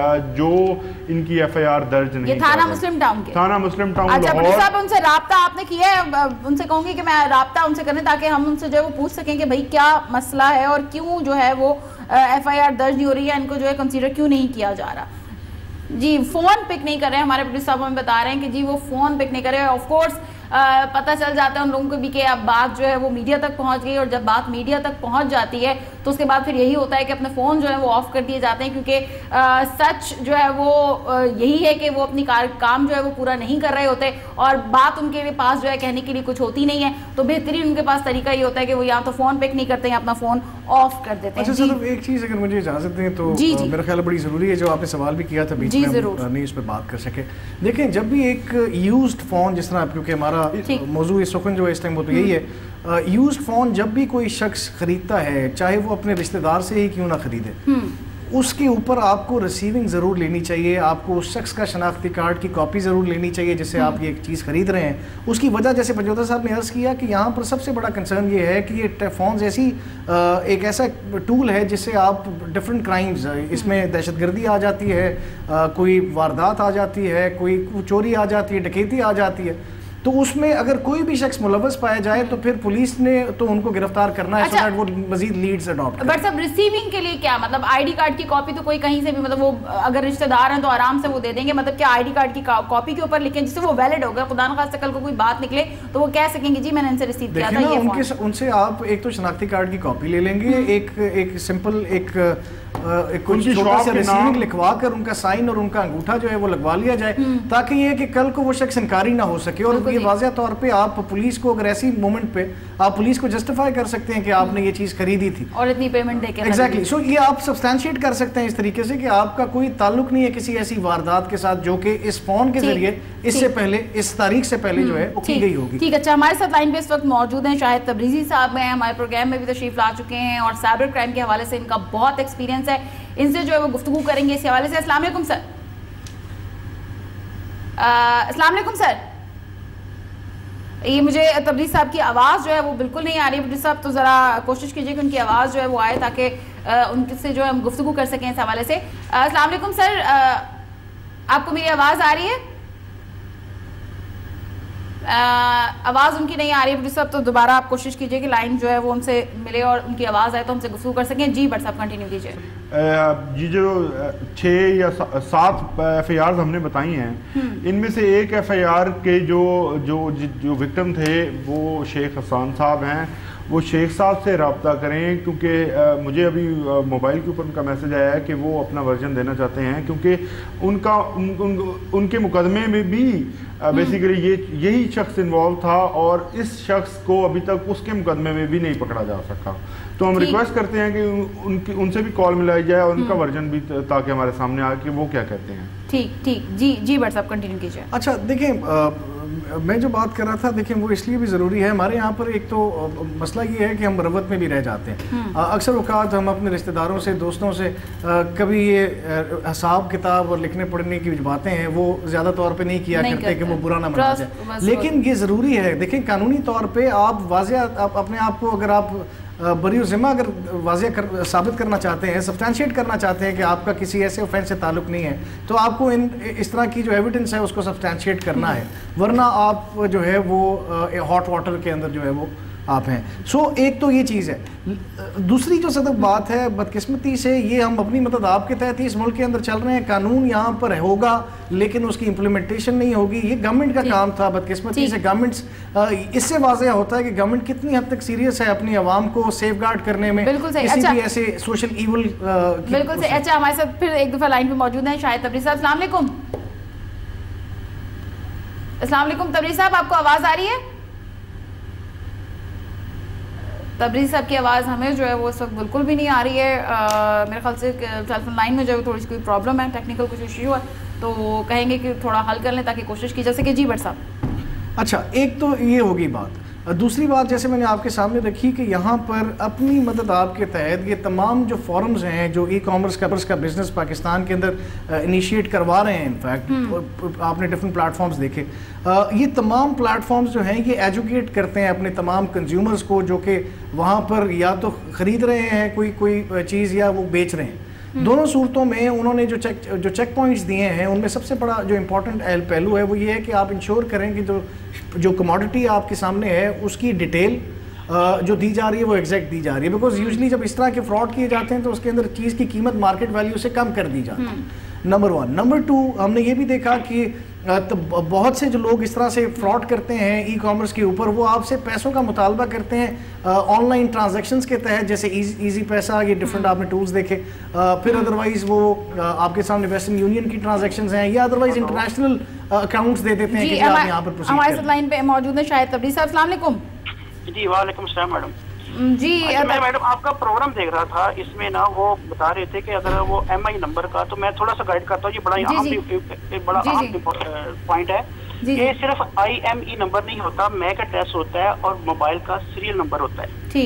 جو ان کی ایف آئی آر درج نہیں. یہ تھانہ مسلم ٹاؤن کے, تھانہ مسلم ٹاؤن اچھا لاہور. پنجو صاحب ان سے رابطہ آپ نے کیا ہے؟ ان سے کہوں گی کہ میں رابطہ ان سے کریں تاکہ ہم ان سے جو ہے وہ پوچھ سکیں کہ بھائی کیا مسئلہ ہے اور کیوں جو ہے وہ ایف آئی آر درج نہیں ہو رہی ہے, ان کو جو ہے کنسیڈر کیوں نہیں کیا جا رہا. جی فون پک نہیں کر رہے ہیں ہمارے پروڈیوسر صاحب, ہمیں بتا رہے ہیں کہ جی وہ فون پک نہیں کر رہے. آف کورس پتہ چل جاتا ہے ان لوگوں کو بھی کہ اب بات جو ہے وہ میڈیا تک پہنچ گئی, اور جب بات میڈیا تک پہنچ جاتی ہے تو اس کے بعد پھر یہی ہوتا ہے کہ اپنے فون جو ہے وہ آف کر دیے جاتے ہیں, کیونکہ سچ جو ہے وہ یہی ہے کہ وہ اپنی کام جو ہے وہ پورا نہیں کر رہے ہوتے, اور بات ان کے پاس جو ہے کہنے کے لیے کچھ ہوتی نہیں ہے. تو بہترین ان کے پاس طریقہ یہ ہوتا ہے کہ وہ یا تو فون پک نہیں کرتے ہیں, اپنا فون آف کر دیتے ہیں. اچھا صرف ایک چیز اگر مجھے اجازت دیں تو میرا خیال بڑی ضروری ہے, جو آپ نے سوال بھی کیا تھا بیچ میں نہیں اس پہ بات کر سکے. دیکھیں جب بھی ایک یوزڈ فون, جس طرح کیونکہ ہمارا موضوع اس وقت جو ہے اس ٹائم وہ تو یہی ہے, یوزڈ فون جب بھی کوئی شخص خریدتا ہے, چاہے وہ اپنے رشتہ دار سے ہی کیوں نہ خریدے, اس کے اوپر آپ کو ریسیونگ ضرور لینی چاہیے, آپ کو اس شخص کا شناختی کارڈ کی کاپی ضرور لینی چاہیے جس سے آپ یہ ایک چیز خرید رہے ہیں. اس کی وجہ جیسے پنجوتا صاحب نے عرض کیا کہ یہاں پر سب سے بڑا کنسرن یہ ہے کہ یہ فونز ایسی ایک ایسا ٹول ہے جس سے آپ ڈفرینٹ کرائمز, اس میں دہشت گردی آ جاتی ہے, کوئی واردات آ جاتی ہے, کوئی چوری آ جاتی ہے, ڈکیتی آ جاتی ہے, تو اس میں اگر کوئی بھی شخص ملوث پایا جائے تو پھر پولیس نے تو ان کو گرفتار کرنا ہے, سو دیٹ وہ مزید لیڈز اڈاپٹ کریں. بٹ سب ریسیونگ کے لیے کیا مطلب آئی ڈی کارڈ کی کاپی تو کوئی کہیں سے بھی مطلب وہ اگر رشتہ دار ہیں تو آرام سے وہ دے دیں گے, مطلب کیا آئی ڈی کارڈ کی کاپی کے اوپر لکھیں جس سے وہ ویلڈ ہوگا, خدا نخواستہ کل کو کوئی بات نکلے تو وہ کہہ سکیں گے جی میں نے ان سے ریسیو کیا تھا یہ فون. ان سے آپ ایک تو شناختی کارڈ کی کاپی لے لیں گے, ایک ایک سمپل ایک چھوٹا سا ریسیونگ لکھوا کر ان کا سائن اور ان کا انگوٹھا جو ہے وہ لگوا لیا جائے, تاکہ یہ کہ کل کو وہ شخص انکاری نہ ہو سکے. اور یہ واضح طور پہ آپ پولیس کو اگر ایسی مومنٹ پہ آپ پولیس کو جسٹیفائی کر سکتے ہیں کہ آپ نے یہ چیز خریدی تھی اور اتنی پیمنٹ دے کے, ایگزیکٹلی. سو یہ آپ سبسٹینشیٹ کر سکتے ہیں اس طریقے سے کہ آپ کا کوئی تعلق نہیں ہے کسی ایسی واردات کے ساتھ جو کہ اس فون کے ذریعے اس سے پہلے اس تاریخ سے پہلے جو ہے وہ کی گئی ہوگی. ٹھیک, اچھا ہمارے ساتھ لائن پہ اس وقت موجود ہیں شاہد تبریزی صاحب ہیں, ہمارے پروگرام میں بھی تشریف لا چکے ہیں اور سائبر کرائم کے حوالے سے ان کا بہت ایکسپیرینس ہے, ان سے جو ہے وہ گفتگو کریں گے اس حوالے سے. السلام علیکم سر. السلام علیکم سر. یہ مجھے تبریز صاحب کی آواز جو ہے وہ بالکل نہیں آ رہی. تبریز صاحب تو ذرا کوشش کیجیے کہ ان کی آواز جو ہے وہ آئے تاکہ ان سے جو ہے ہم گفتگو کر سکیں اس حوالے سے. السلام علیکم سر, آپ کو میری آواز آ رہی ہے؟ آواز ان کی نہیں آ رہی ہے تبریز صاحب, تو دوبارہ آپ کوشش کیجیے کہ لائن جو ہے وہ ان سے ملے اور ان کی آواز آئے تو ہم سے گفتگو کر سکیں. جی بٹ صاحب کنٹینیو کیجیے. جی جو چھ یا سات ایف آئی آرز ہم نے بتائی ہیں, ان میں سے ایک ایف آئی آر کے جو جو جو وکٹم تھے وہ شیخ حسان صاحب ہیں. وہ شیخ صاحب سے رابطہ کریں کیونکہ مجھے ابھی موبائل کے اوپر ان کا میسج آیا ہے کہ وہ اپنا ورژن دینا چاہتے ہیں, کیونکہ ان کا ان, ان, ان کے مقدمے میں بھی بیسیکلی یہ یہی شخص انوالو تھا اور اس شخص کو ابھی تک اس کے مقدمے میں بھی نہیں پکڑا جا سکا. تو ہم ریکویسٹ کرتے ہیں کہ ان کی ان سے بھی کال ملائی جائے اور ان کا ورژن بھی تاکہ ہمارے سامنے آ کے وہ کیا کہتے ہیں. ٹھیک ٹھیک جی جی بٹ صاحب کنٹینیو کیجیے. اچھا دیکھیں, میں جو بات کر رہا تھا دیکھیں وہ اس لیے بھی ضروری ہے. ہمارے یہاں پر ایک تو مسئلہ یہ ہے کہ ہم مروت میں بھی رہ جاتے ہیں. اکثر اوقات ہم اپنے رشتہ داروں سے, دوستوں سے کبھی یہ حساب کتاب اور لکھنے پڑھنے کی جو باتیں ہیں وہ زیادہ طور پہ نہیں کیا کرتے کہ وہ برا نہ مانا جائے, لیکن یہ ضروری ہے. دیکھیں قانونی طور پہ آپ واضح اپنے آپ کو اگر آپ بری و ذمہ اگر واضح کر ثابت کرنا چاہتے ہیں, سبسٹینشیٹ کرنا چاہتے ہیں کہ آپ کا کسی ایسے اوفینس سے تعلق نہیں ہے, تو آپ کو ان اس طرح کی جو ایویڈنس ہے اس کو سبسٹینشیٹ کرنا ہے, ورنہ آپ جو ہے وہ ہاٹ واٹر کے اندر جو ہے وہ آپ ہیں. سو ایک تو یہ چیز ہے. دوسری جو صدق بات ہے بدقسمتی سے یہ ہم اپنی مدد آپ کے تحت ہی اس ملک کے اندر چل رہے ہیں. قانون یہاں پر ہوگا لیکن اس کی امپلیمنٹیشن نہیں ہوگی. یہ گورنمنٹ کا کام تھا. بدقسمتی سے گورنمنٹس اس سے واضح ہوتا ہے کہ گورنمنٹ کتنی حد تک سیریس ہے اپنی عوام کو سیف گارڈ کرنے میں کسی بھی ایسے سوشل ایول. بالکل صحیح. اچھا ہمارے ساتھ پھر ایک دفعہ لائن پہ موجود ہیں شاہد تبریز صاحب. السلام علیکم. السلام علیکم تبریز صاحب, آپ کو آواز آ رہی ہے؟ تبریز صاحب کی آواز ہمیں جو ہے وہ اس وقت بالکل بھی نہیں آ رہی ہے. میرے خیال سے ٹیلی فون لائن میں جو ہے تھوڑی سی کوئی پرابلم ہے, ٹیکنیکل کچھ ایشو ہے, تو وہ کہیں گے کہ تھوڑا حل کر لیں تاکہ کوشش کی جا سکے. جی بٹ صاحب. اچھا ایک تو یہ ہوگی بات. دوسری بات جیسے میں نے آپ کے سامنے رکھی کہ یہاں پر اپنی مدد آپ کے تحت یہ تمام جو فورمز ہیں جو ای کامرس کا کا بزنس پاکستان کے اندر انیشیٹ کروا رہے ہیں, انفیکٹ آپ نے ڈفرینٹ پلیٹ فارمز دیکھے, یہ تمام پلیٹ فارمز جو ہیں یہ ایجوکیٹ کرتے ہیں اپنے تمام کنزیومرز کو جو کہ وہاں پر یا تو خرید رہے ہیں کوئی کوئی چیز یا وہ بیچ رہے ہیں. دونوں صورتوں میں انہوں نے جو چیک جو چیک پوائنٹس دیے ہیں ان میں سب سے بڑا جو امپورٹنٹ پہلو ہے وہ یہ ہے کہ آپ انشور کریں کہ جو جو کموڈٹی آپ کے سامنے ہے اس کی ڈیٹیل جو دی جا رہی ہے وہ ایگزیکٹ دی جا رہی ہے. بیکاز یوزلی جب اس طرح کے فراڈ کیے جاتے ہیں تو اس کے اندر چیز کی قیمت مارکیٹ ویلیو سے کم کر دی جاتی ہے. Number one. نمبر ٹو, ہم نے یہ بھی دیکھا کہ بہت سے جو لوگ اس طرح سے فراڈ کرتے ہیں ای کامرس کے اوپر, وہ آپ سے پیسوں کا مطالبہ کرتے ہیں آن لائن ٹرانزیکشنز کے تحت, جیسے ایزی پیسہ, یہ ڈفرینٹ آپ نے ٹولز دیکھے. پھر ادروائز وہ آپ کے سامنے ویسٹرن یونین کی ٹرانزیکشنز ہیں یا ادروائز انٹرنیشنل اکاؤنٹس دے دیتے ہیں کہ آپ یہاں پر پروسیڈ کریں. ہمارے ساتھ لائن پہ موجود ہیں شاہد تبریز صاحب. السلام علیکم. جی وعلیکم السلام میڈم. جی میں میڈم آپ کا پروگرام دیکھ رہا تھا, اس میں نا وہ بتا رہے تھے کہ اگر وہ ایم آئی نمبر کا, تو میں تھوڑا سا گائڈ کرتا ہوں, یہ بڑا اہم بڑا اہم پوائنٹ ہے. یہ صرف آئی ایم ای نمبر نہیں ہوتا, میک ایڈریس ہوتا ہے اور موبائل کا سیریل نمبر ہوتا ہے. ٹھیک.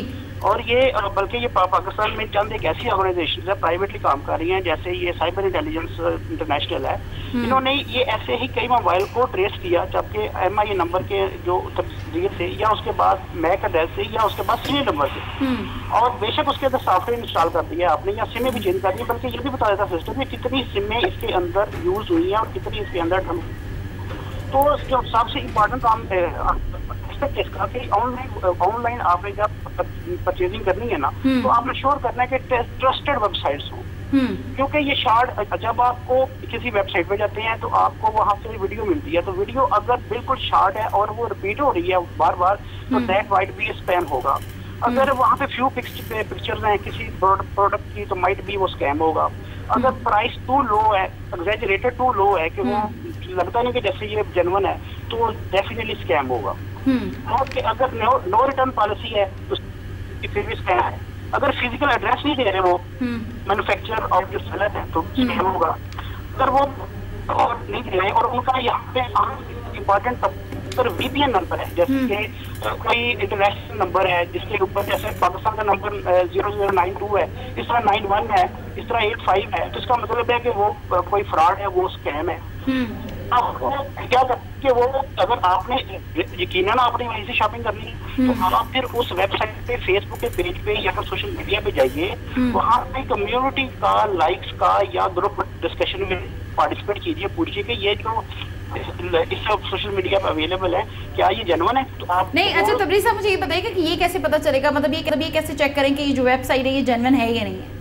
اور یہ بلکہ یہ پاکستان میں چند ایک ایسی آرگنائزیشن ہے پرائیویٹلی کام کر رہی ہیں، جیسے یہ سائبر انٹیلیجنس انٹرنیشنل ہے، انہوں نے یہ ایسے ہی کئی موبائل کو ٹریس کیا، جبکہ ایم آئی نمبر کے جو ذریعے سے یا اس کے بعد میک ایڈریس سے یا اس کے بعد سیریل نمبر سے، اور بے شک اس کے اندر سافٹ ویئر انسٹال کر دیا آپ نے یا سمیں بھی چینج کر دی، بلکہ یہ بھی بتا دیتا سسٹم میں کتنی سمیں اس کے اندر یوز ہوئی ہیں اور کتنی اس کے اندر ڈھل۔ تو جو سب سے امپورٹنٹ کام اس کا کہ آن لائن آن لائن آپ نے جب پرچیزنگ کرنی ہے نا تو آپ نے شور کرنا ہے کہ ٹرسٹڈ ویب سائٹس ہوں، کیونکہ یہ شارٹ جب آپ کو کسی ویب سائٹ پہ جاتے ہیں تو آپ کو وہاں سے ویڈیو ملتی ہے، تو ویڈیو اگر بالکل شارٹ ہے اور وہ رپیٹ ہو رہی ہے بار بار تو دیٹ مائٹ بی اسپیم ہوگا۔ اگر وہاں پہ فیو پکچرز ہیں کسی پروڈکٹ کی تو مائٹ بی وہ اسکیم ہوگا۔ اگر پرائس ٹو لو ہے، ایگزیجریٹڈ ٹو لو ہے کہ وہ لگتا نہیں کہ جیسے یہ جینون ہے تو وہ ڈیفینیٹلی اسکیم ہوگا۔ اور کہ اگر نو ریٹرن پالیسی ہے تو پھر بھی اسکیم ہے۔ اگر فزیکل ایڈریس نہیں دے رہے وہ مینوفیکچرر اور جو سیلر ہے تو اسکیم ہوگا۔ اگر وہ اور نہیں دے رہے اور ان کا یہاں پہ important V P N number ہے، جیسے کہ کوئی انٹرنیشنل نمبر ہے جس کے اوپر جیسے پاکستان کا number zero zero nine two ہے، اس طرح نائن ون ہے، اس طرح ایٹ فائیو ہے، تو اس کا مطلب ہے کہ وہ کوئی فراڈ ہے، وہ اسکیم ہے۔ اب کیا کہ وہ اگر آپ نے یقیناً آپ نے وہیں سے شاپنگ کرنی ہے تو آپ پھر اس ویب سائٹ پہ فیس بک کے پیج پہ یا پھر سوشل میڈیا پہ جائیے، وہاں پہ کمیونٹی کا لائکس کا یا گروپ ڈسکشن میں پارٹیسپیٹ کیجیے، پوچھیے کہ یہ جو اس سوشل میڈیا پہ اویلیبل ہے کیا یہ جینون ہے۔ تو آپ نہیں اچھا تبریز صاحب مجھے یہ بتائیے کہ یہ کیسے پتہ چلے گا، مطلب یہ یہ کیسے چیک کریں کہ یہ جو ویب سائٹ ہے یہ جینون ہے یا نہیں ہے؟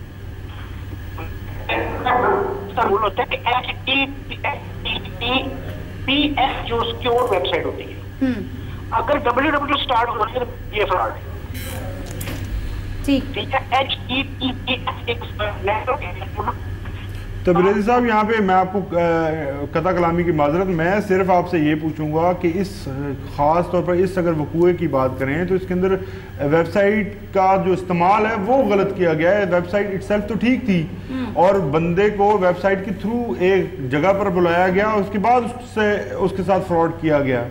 رول ہوتا ہے کہ ایچ ٹی پی ایس جو سکیور ویب سائٹ ہوتی ہے، اگر ڈبلیو ڈبلیو اسٹارٹ ہو رہی ہے یہ فراڈ ہے، ٹھیک ہے۔ ایچ ٹی پی ایس ایک نیٹورک ہے۔ تبریزی صاحب یہاں پہ میں آپ کو قطع کلامی کی معذرت، میں صرف آپ سے یہ پوچھوں گا کہ اس خاص طور پر اس اگر وقوعے کی بات کریں تو اس کے اندر ویب سائٹ کا جو استعمال ہے وہ غلط کیا گیا ہے۔ ویب سائٹ اٹ سیلف تو ٹھیک تھی اور بندے کو ویب سائٹ کے تھرو ایک جگہ پر بلایا گیا، اس کے بعد اس سے اس کے ساتھ فراڈ کیا گیا۔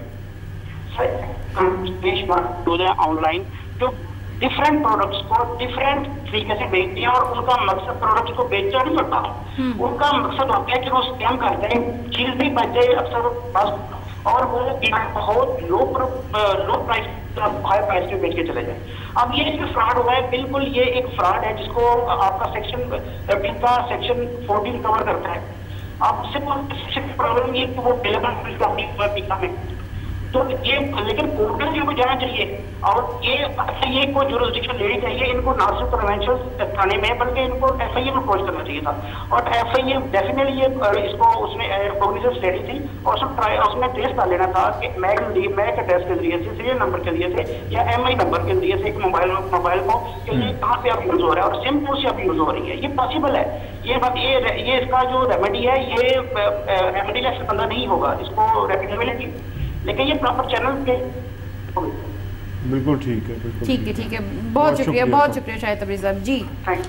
آن لائن جو ڈفرینٹ پروڈکٹس کو ڈفرینٹ طریقے سے بیچتے ہیں اور ان کا مقصد پروڈکٹس کو بیچنا نہیں ہوتا، ان کا مقصد ہوتا ہے کہ وہ اسکیم کرتے ہیں، چیز بھی بچ جائے اکثر اور وہ بہت low low price high price میں بیچ کے چلے جائیں۔ اب یہ جو فراڈ ہوا ہے بالکل یہ ایک فراڈ ہے جس کو آپ کا سیکشن کا سیکشن فورٹین کور کرتا ہے۔ اب صرف پرابلم یہ کہ وہ پیلا میں تو یہ لیکن پورٹل بھی کو جانا چاہیے اور یہ یہ کو جورسڈکشن لینی چاہیے، ان کو نہ صرف پروینشل تھانے میں بلکہ ان کو ایف آئی اے میں اپروچ کرنا چاہیے تھا، اور ایف آئی اے ڈیفینیٹلی یہ اس کو اس میں کوگنیزنس لینی تھی اور اس میں ٹریس کر لینا تھا کہ میک میک ایڈریس کے ذریعے سے، سیریل نمبر کے ذریعے سے یا ایم آئی نمبر کے ذریعے سے ایک موبائل موبائل کو کہ یہ کہاں پہ اب یوز ہو رہا ہے اور سم کون سی اب یوز ہو رہی ہے، یہ پاسبل ہے۔ یہ بات یہ یہ اس کا جو ریمیڈی ہے یہ ریمیڈی لیس بندہ نہیں ہوگا، اس کو ریپیٹیبلٹی، لیکن یہ پراپر چینل کے بالکل ٹھیک ہے، بالکل ٹھیک ہے ٹھیک ہے بہت شکریہ بہت شکریہ شاہد تبریز صاحب جی۔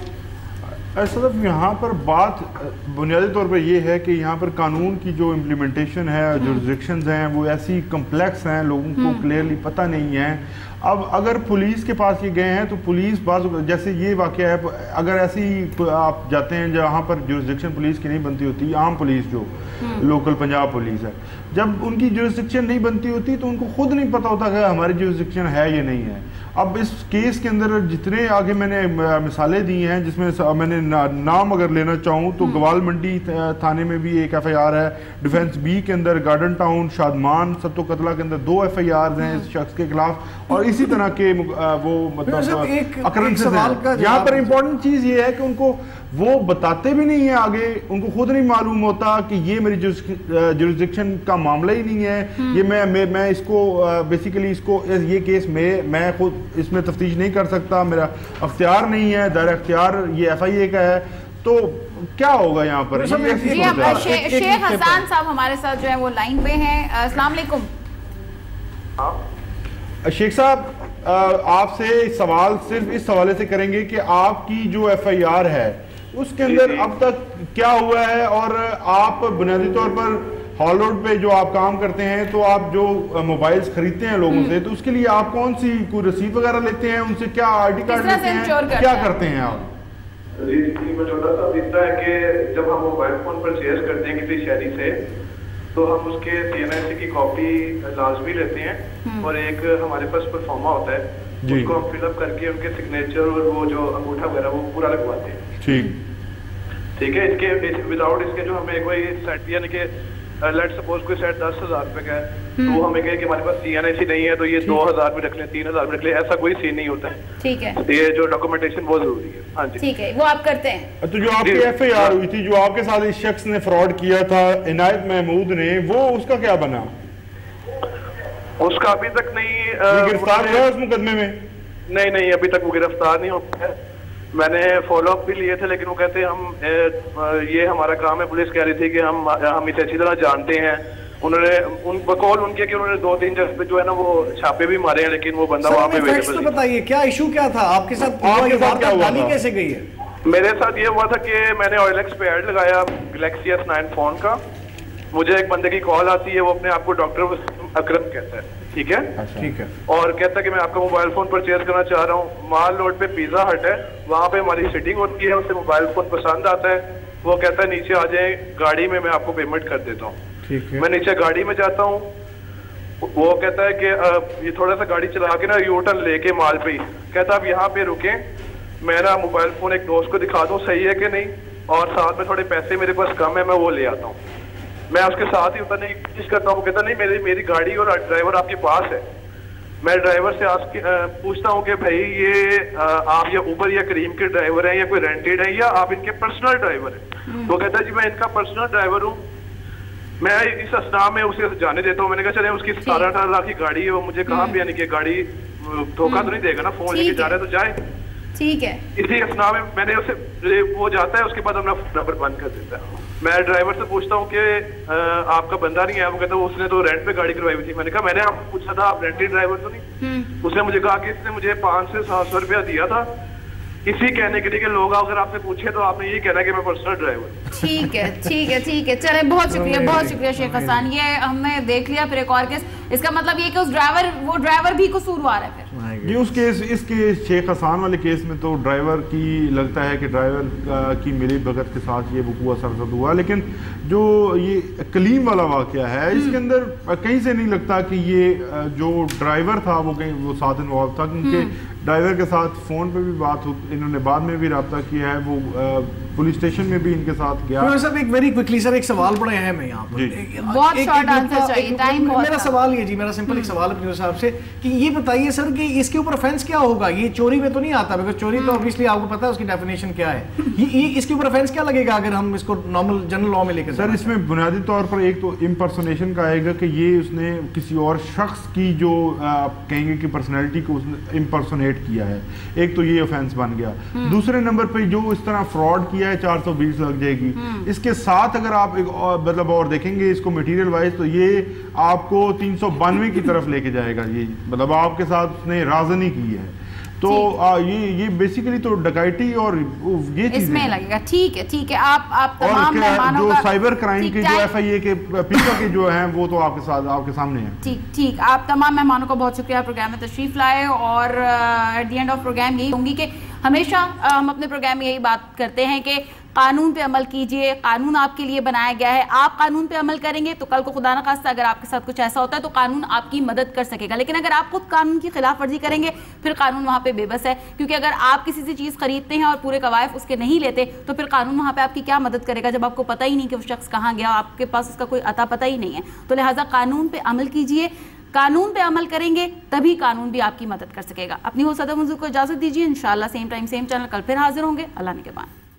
صدف یہاں پر بات بنیادی طور پر یہ ہے کہ یہاں پر قانون کی جو امپلیمنٹیشن ہے، جو ریسٹرکشنز ہیں وہ ایسی کمپلیکس ہیں، لوگوں کو کلیئرلی پتہ نہیں ہے۔ اب اگر پولیس کے پاس یہ گئے ہیں تو پولیس بعض جیسے یہ واقعہ ہے، اگر ایسی آپ جاتے ہیں جہاں پر جورسڈکشن پولیس کی نہیں بنتی ہوتی، عام پولیس جو لوکل پنجاب پولیس ہے، جب ان کی جورسڈکشن نہیں بنتی ہوتی تو ان کو خود نہیں پتہ ہوتا کہ ہماری جورسڈکشن ہے یا نہیں ہے۔ اب اس کیس کے اندر جتنے آگے میں نے مثالیں دی ہیں، جس میں میں نے نام اگر لینا چاہوں تو گوال منڈی تھانے میں بھی ایک ایف آئی آر ہے، ڈیفینس بی کے اندر گارڈن ٹاؤن شادمان سب تو قتلہ کے اندر دو ایف آئی آرز ہیں اس شخص کے خلاف، اور اسی طرح کے وہ مطلب اکرنسز ہیں۔ یہاں پر امپورٹنٹ چیز یہ ہے کہ ان کو وہ بتاتے بھی نہیں ہیں آگے، ان کو خود نہیں معلوم ہوتا کہ یہ میری جورسڈکشن کا معاملہ ہی نہیں ہے، یہ میں میں اس کو بیسیکلی اس کو یہ کیس میں میں خود اس میں تفتیش نہیں کر سکتا، میرا اختیار نہیں ہے، دائرہ اختیار یہ ایف آئی اے کا ہے۔ تو کیا ہوگا یہاں پر؟ شیخ حسان صاحب ہمارے ساتھ جو ہے وہ لائن پہ ہیں، السلام علیکم۔ شیخ صاحب آپ سے سوال صرف اس حوالے سے کریں گے کہ آپ کی جو ایف آئی آر ہے اس کے اندر اب تک کیا ہوا ہے، اور آپ بنیادی طور پر ہال روڈ پہ جو آپ کام کرتے ہیں تو آپ جو موبائلز خریدتے ہیں لوگوں سے تو اس کے لیے آپ کون سی کوئی رسید وغیرہ لیتے ہیں ان سے کیا آئی ڈی کارڈ لیتے ہیں کیا کرتے ہیں آپ؟ جی جی میں چھوٹا سا اس طرح ہے کہ جب ہم موبائل فون پرچیز کرتے ہیں کسی شہری سے تو ہم اس کے سی این آئی سی کی کاپی لازمی لیتے ہیں اور ایک ہمارے پاس پرفارما ہوتا ہے اس کو ہم فل اپ کر کے ان کے سگنیچر اور وہ جو انگوٹھا وغیرہ وہ پورا لگواتے ہیں. ٹھیک ٹھیک ہے. اس کے وداؤٹ اس کے جو ہمیں کوئی سیٹ یعنی کہ لیٹ سپوز کوئی سیٹ دس ہزار روپے کا ہے تو ہمیں کہے کہ ہمارے پاس سی این آئی سی نہیں ہے تو یہ دو ہزار میں رکھ لیں تین ہزار میں رکھ لیں ایسا کوئی سین نہیں ہوتا ہے. ٹھیک ہے. یہ جو ڈاکومنٹیشن بہت ضروری ہے. ہاں جی ٹھیک ہے وہ آپ کرتے ہیں. تو جو آپ کی ایف آئی آر ہوئی تھی جو آپ کے ساتھ اس شخص نے فراڈ کیا تھا عنایت محمود نے وہ اس کا کیا بنا؟ اس کا ابھی تک نہیں گرفتار ہوا اس مقدمے میں؟ نہیں نہیں ابھی تک وہ گرفتار نہیں ہوا ہے. میں نے فالو اپ بھی لیے تھے لیکن وہ کہتے ہیں ہم یہ ہمارا کام ہے. پولیس کہہ رہی تھی کہ ہم ہم اسے اچھی طرح جانتے ہیں. انہوں نے ان بقول ان کے کہ انہوں نے دو تین جگہ پہ جو ہے نا وہ چھاپے بھی مارے ہیں لیکن وہ بندہ وہاں پہ اویلیبل نہیں. بتائیے کیا ایشو کیا تھا آپ کے ساتھ؟ آپ کے ساتھ کیا ہوا تھا؟ کیسے گئی ہے؟ میرے ساتھ یہ ہوا تھا کہ میں نے آئل ایکس پہ ایڈ لگایا گلیکسی ایس نائن فون کا. مجھے ایک بندے کی کال آتی ہے وہ اپنے آپ کو ڈاکٹر اکرم کہتا ہے. ٹھیک ہے ٹھیک ہے. اور کہتا ہے کہ میں آپ کا موبائل فون پرچیز کرنا چاہ رہا ہوں. مال روڈ پہ پیزا ہٹ ہے وہاں پہ ہماری سیٹنگ ہوتی ہے. اسے موبائل فون پسند آتا ہے وہ کہتا ہے نیچے آ جائیں گاڑی میں میں آپ کو پیمنٹ کر دیتا ہوں. میں نیچے گاڑی میں جاتا ہوں. وہ کہتا ہے کہ یہ تھوڑا سا گاڑی چلا کے نا یو ٹرن لے کے مال پہ کہتا آپ یہاں پہ رکیں میں نا موبائل فون ایک دوست کو دکھا دوں صحیح ہے کہ نہیں اور ساتھ میں تھوڑے پیسے میرے پاس کم ہے میں وہ لے آتا ہوں. میں اس کے ساتھ ہی اترنے کی کوشش کرتا ہوں. وہ کہتا نہیں میری میری گاڑی اور ڈرائیور آپ کے پاس ہے. میں ڈرائیور سے آج پوچھتا ہوں کہ بھائی یہ آپ یا اوبر یا کریم کے ڈرائیور ہیں یا کوئی رینٹیڈ ہیں یا آپ ان کے پرسنل ڈرائیور ہیں؟ وہ کہتا ہے جی میں ان کا پرسنل ڈرائیور ہوں. میں اس اسنا میں اسے جانے دیتا ہوں. میں نے کہا چلے اس کی ستارہ اٹھارہ لاکھ کی گاڑی ہے وہ مجھے کہاں پہ یعنی کہ گاڑی دھوکہ تو نہیں دے گا نا فون لے کے جا رہا ہے تو جائے. ٹھیک ہے. اسی اسنا میں میں نے اسے وہ جاتا ہے اس کے بعد اپنا نمبر بند کر دیتا ہے. میں ڈرائیور سے پوچھتا ہوں کہ آپ کا بندہ نہیں ہے. وہ کہتا ہے اس نے تو رینٹ پہ گاڑی کروائی ہوئی تھی. میں نے کہا میں نے آپ کو پوچھا تھا آپ رینٹڈ ڈرائیور تو نہیں؟ اس نے مجھے کہا کہ اس نے مجھے پانچ سے سات سو روپیہ دیا تھا اسی کہنے کے لیے کہ لوگ اگر آپ سے پوچھے تو آپ نے یہ کہنا کہ میں پرسنل ڈرائیور. ٹھیک ہے ٹھیک ہے ٹھیک ہے چلے بہت شکریہ بہت شکریہ شیخ حسان. یہ ہم نے دیکھ لیا پھر ایک اور کیس. اس کا مطلب یہ کہ اس ڈرائیور وہ ڈرائیور بھی قصوروار ہے پھر. جی اس کیس اس کے شیخ حسان والے کیس میں تو ڈرائیور کی لگتا ہے کہ ڈرائیور کی ملی بھگت کے ساتھ یہ وقوع سرزد ہوا. لیکن جو یہ کلیم والا واقعہ ہے اس کے اندر کہیں سے نہیں لگتا کہ یہ جو ڈرائیور تھا وہ کہیں وہ ساتھ انوالو تھا. کیونکہ ڈرائیور کے ساتھ فون پہ بھی بات ہو انہوں نے بعد میں بھی رابطہ کیا ہے. وہ پولیس اسٹیشن میں بھی ان کے ساتھ گیا. صاحب ایک ویری کوئکلی سر ایک سوال بڑے اہم ہے یہاں پر. بہت شارٹ آنسر چاہیے ٹائم بہت. میرا سوال یہ جی میرا سمپل ایک سوال ہے پنجو صاحب سے کہ یہ بتائیے سر کہ اس کے اوپر افینس کیا ہوگا؟ یہ چوری میں تو نہیں آتا بیکاز چوری تو obviously آپ کو پتا ہے اس کی ڈیفینیشن کیا ہے. یہ اس کے اوپر افینس کیا لگے گا اگر ہم اس کو نارمل جنرل لاء میں لے کے؟ سر اس میں بنیادی طور پر ایک تو امپرسونیشن کا آئے گا کہ یہ اس نے کسی اور شخص کی جو آپ کہیں گے کہ پرسنالٹی کو اس نے امپرسونیٹ کیا ہے. ایک تو یہ افینس بن گیا. دوسرے نمبر پہ جو اس طرح فراڈ کیا ہے چار سو بیس لگ جائے گی. اس کے ساتھ اگر آپ ایک مطلب اور دیکھیں گے اس کو مٹیریل وائز تو یہ آپ کو تین سو بانوے کی طرف لے کے جائے گا. یہ مطلب آپ کے ساتھ اس نے رازنی کی ہے تو یہ یہ بیسیکلی تو ڈکیتی اور یہ چیز اس میں لگے گا. ٹھیک ہے ٹھیک ہے. آپ آپ تمام مہمانوں کا جو سائبر کرائم کے جو ایف آئی اے کے پیچھے کے جو ہیں وہ تو آپ کے ساتھ آپ کے سامنے ہیں. ٹھیک ٹھیک. آپ تمام مہمانوں کا بہت شکریہ پروگرام میں تشریف لائے. اور at the end of program یہی ہوں گی کہ ہمیشہ ہم اپنے پروگرام میں یہی بات کرتے ہیں کہ قانون پہ عمل کیجئے. قانون آپ کے لیے بنایا گیا ہے. آپ قانون پہ عمل کریں گے تو کل کو خدا نخواستہ اگر آپ کے ساتھ کچھ ایسا ہوتا ہے تو قانون آپ کی مدد کر سکے گا. لیکن اگر آپ خود قانون کی خلاف ورزی کریں گے پھر قانون وہاں پہ بے بس ہے. کیونکہ اگر آپ کسی سے چیز خریدتے ہیں اور پورے قوائف اس کے نہیں لیتے تو پھر قانون وہاں پہ آپ کی کیا مدد کرے گا جب آپ کو پتہ ہی نہیں کہ وہ شخص کہاں گیا, آپ کے پاس اس کا کوئی عطا پتہ ہی نہیں ہے. تو لہٰذا قانون پہ عمل کیجئے. قانون پہ عمل کریں گے تبھی قانون بھی آپ کی مدد کر سکے گا. اپنی ہو صدف منظور کو اجازت دیجیے. انشاءاللہ سیم ٹائم سیم چینل کل پھر حاضر ہوں گے. اللہ نے کے بعد.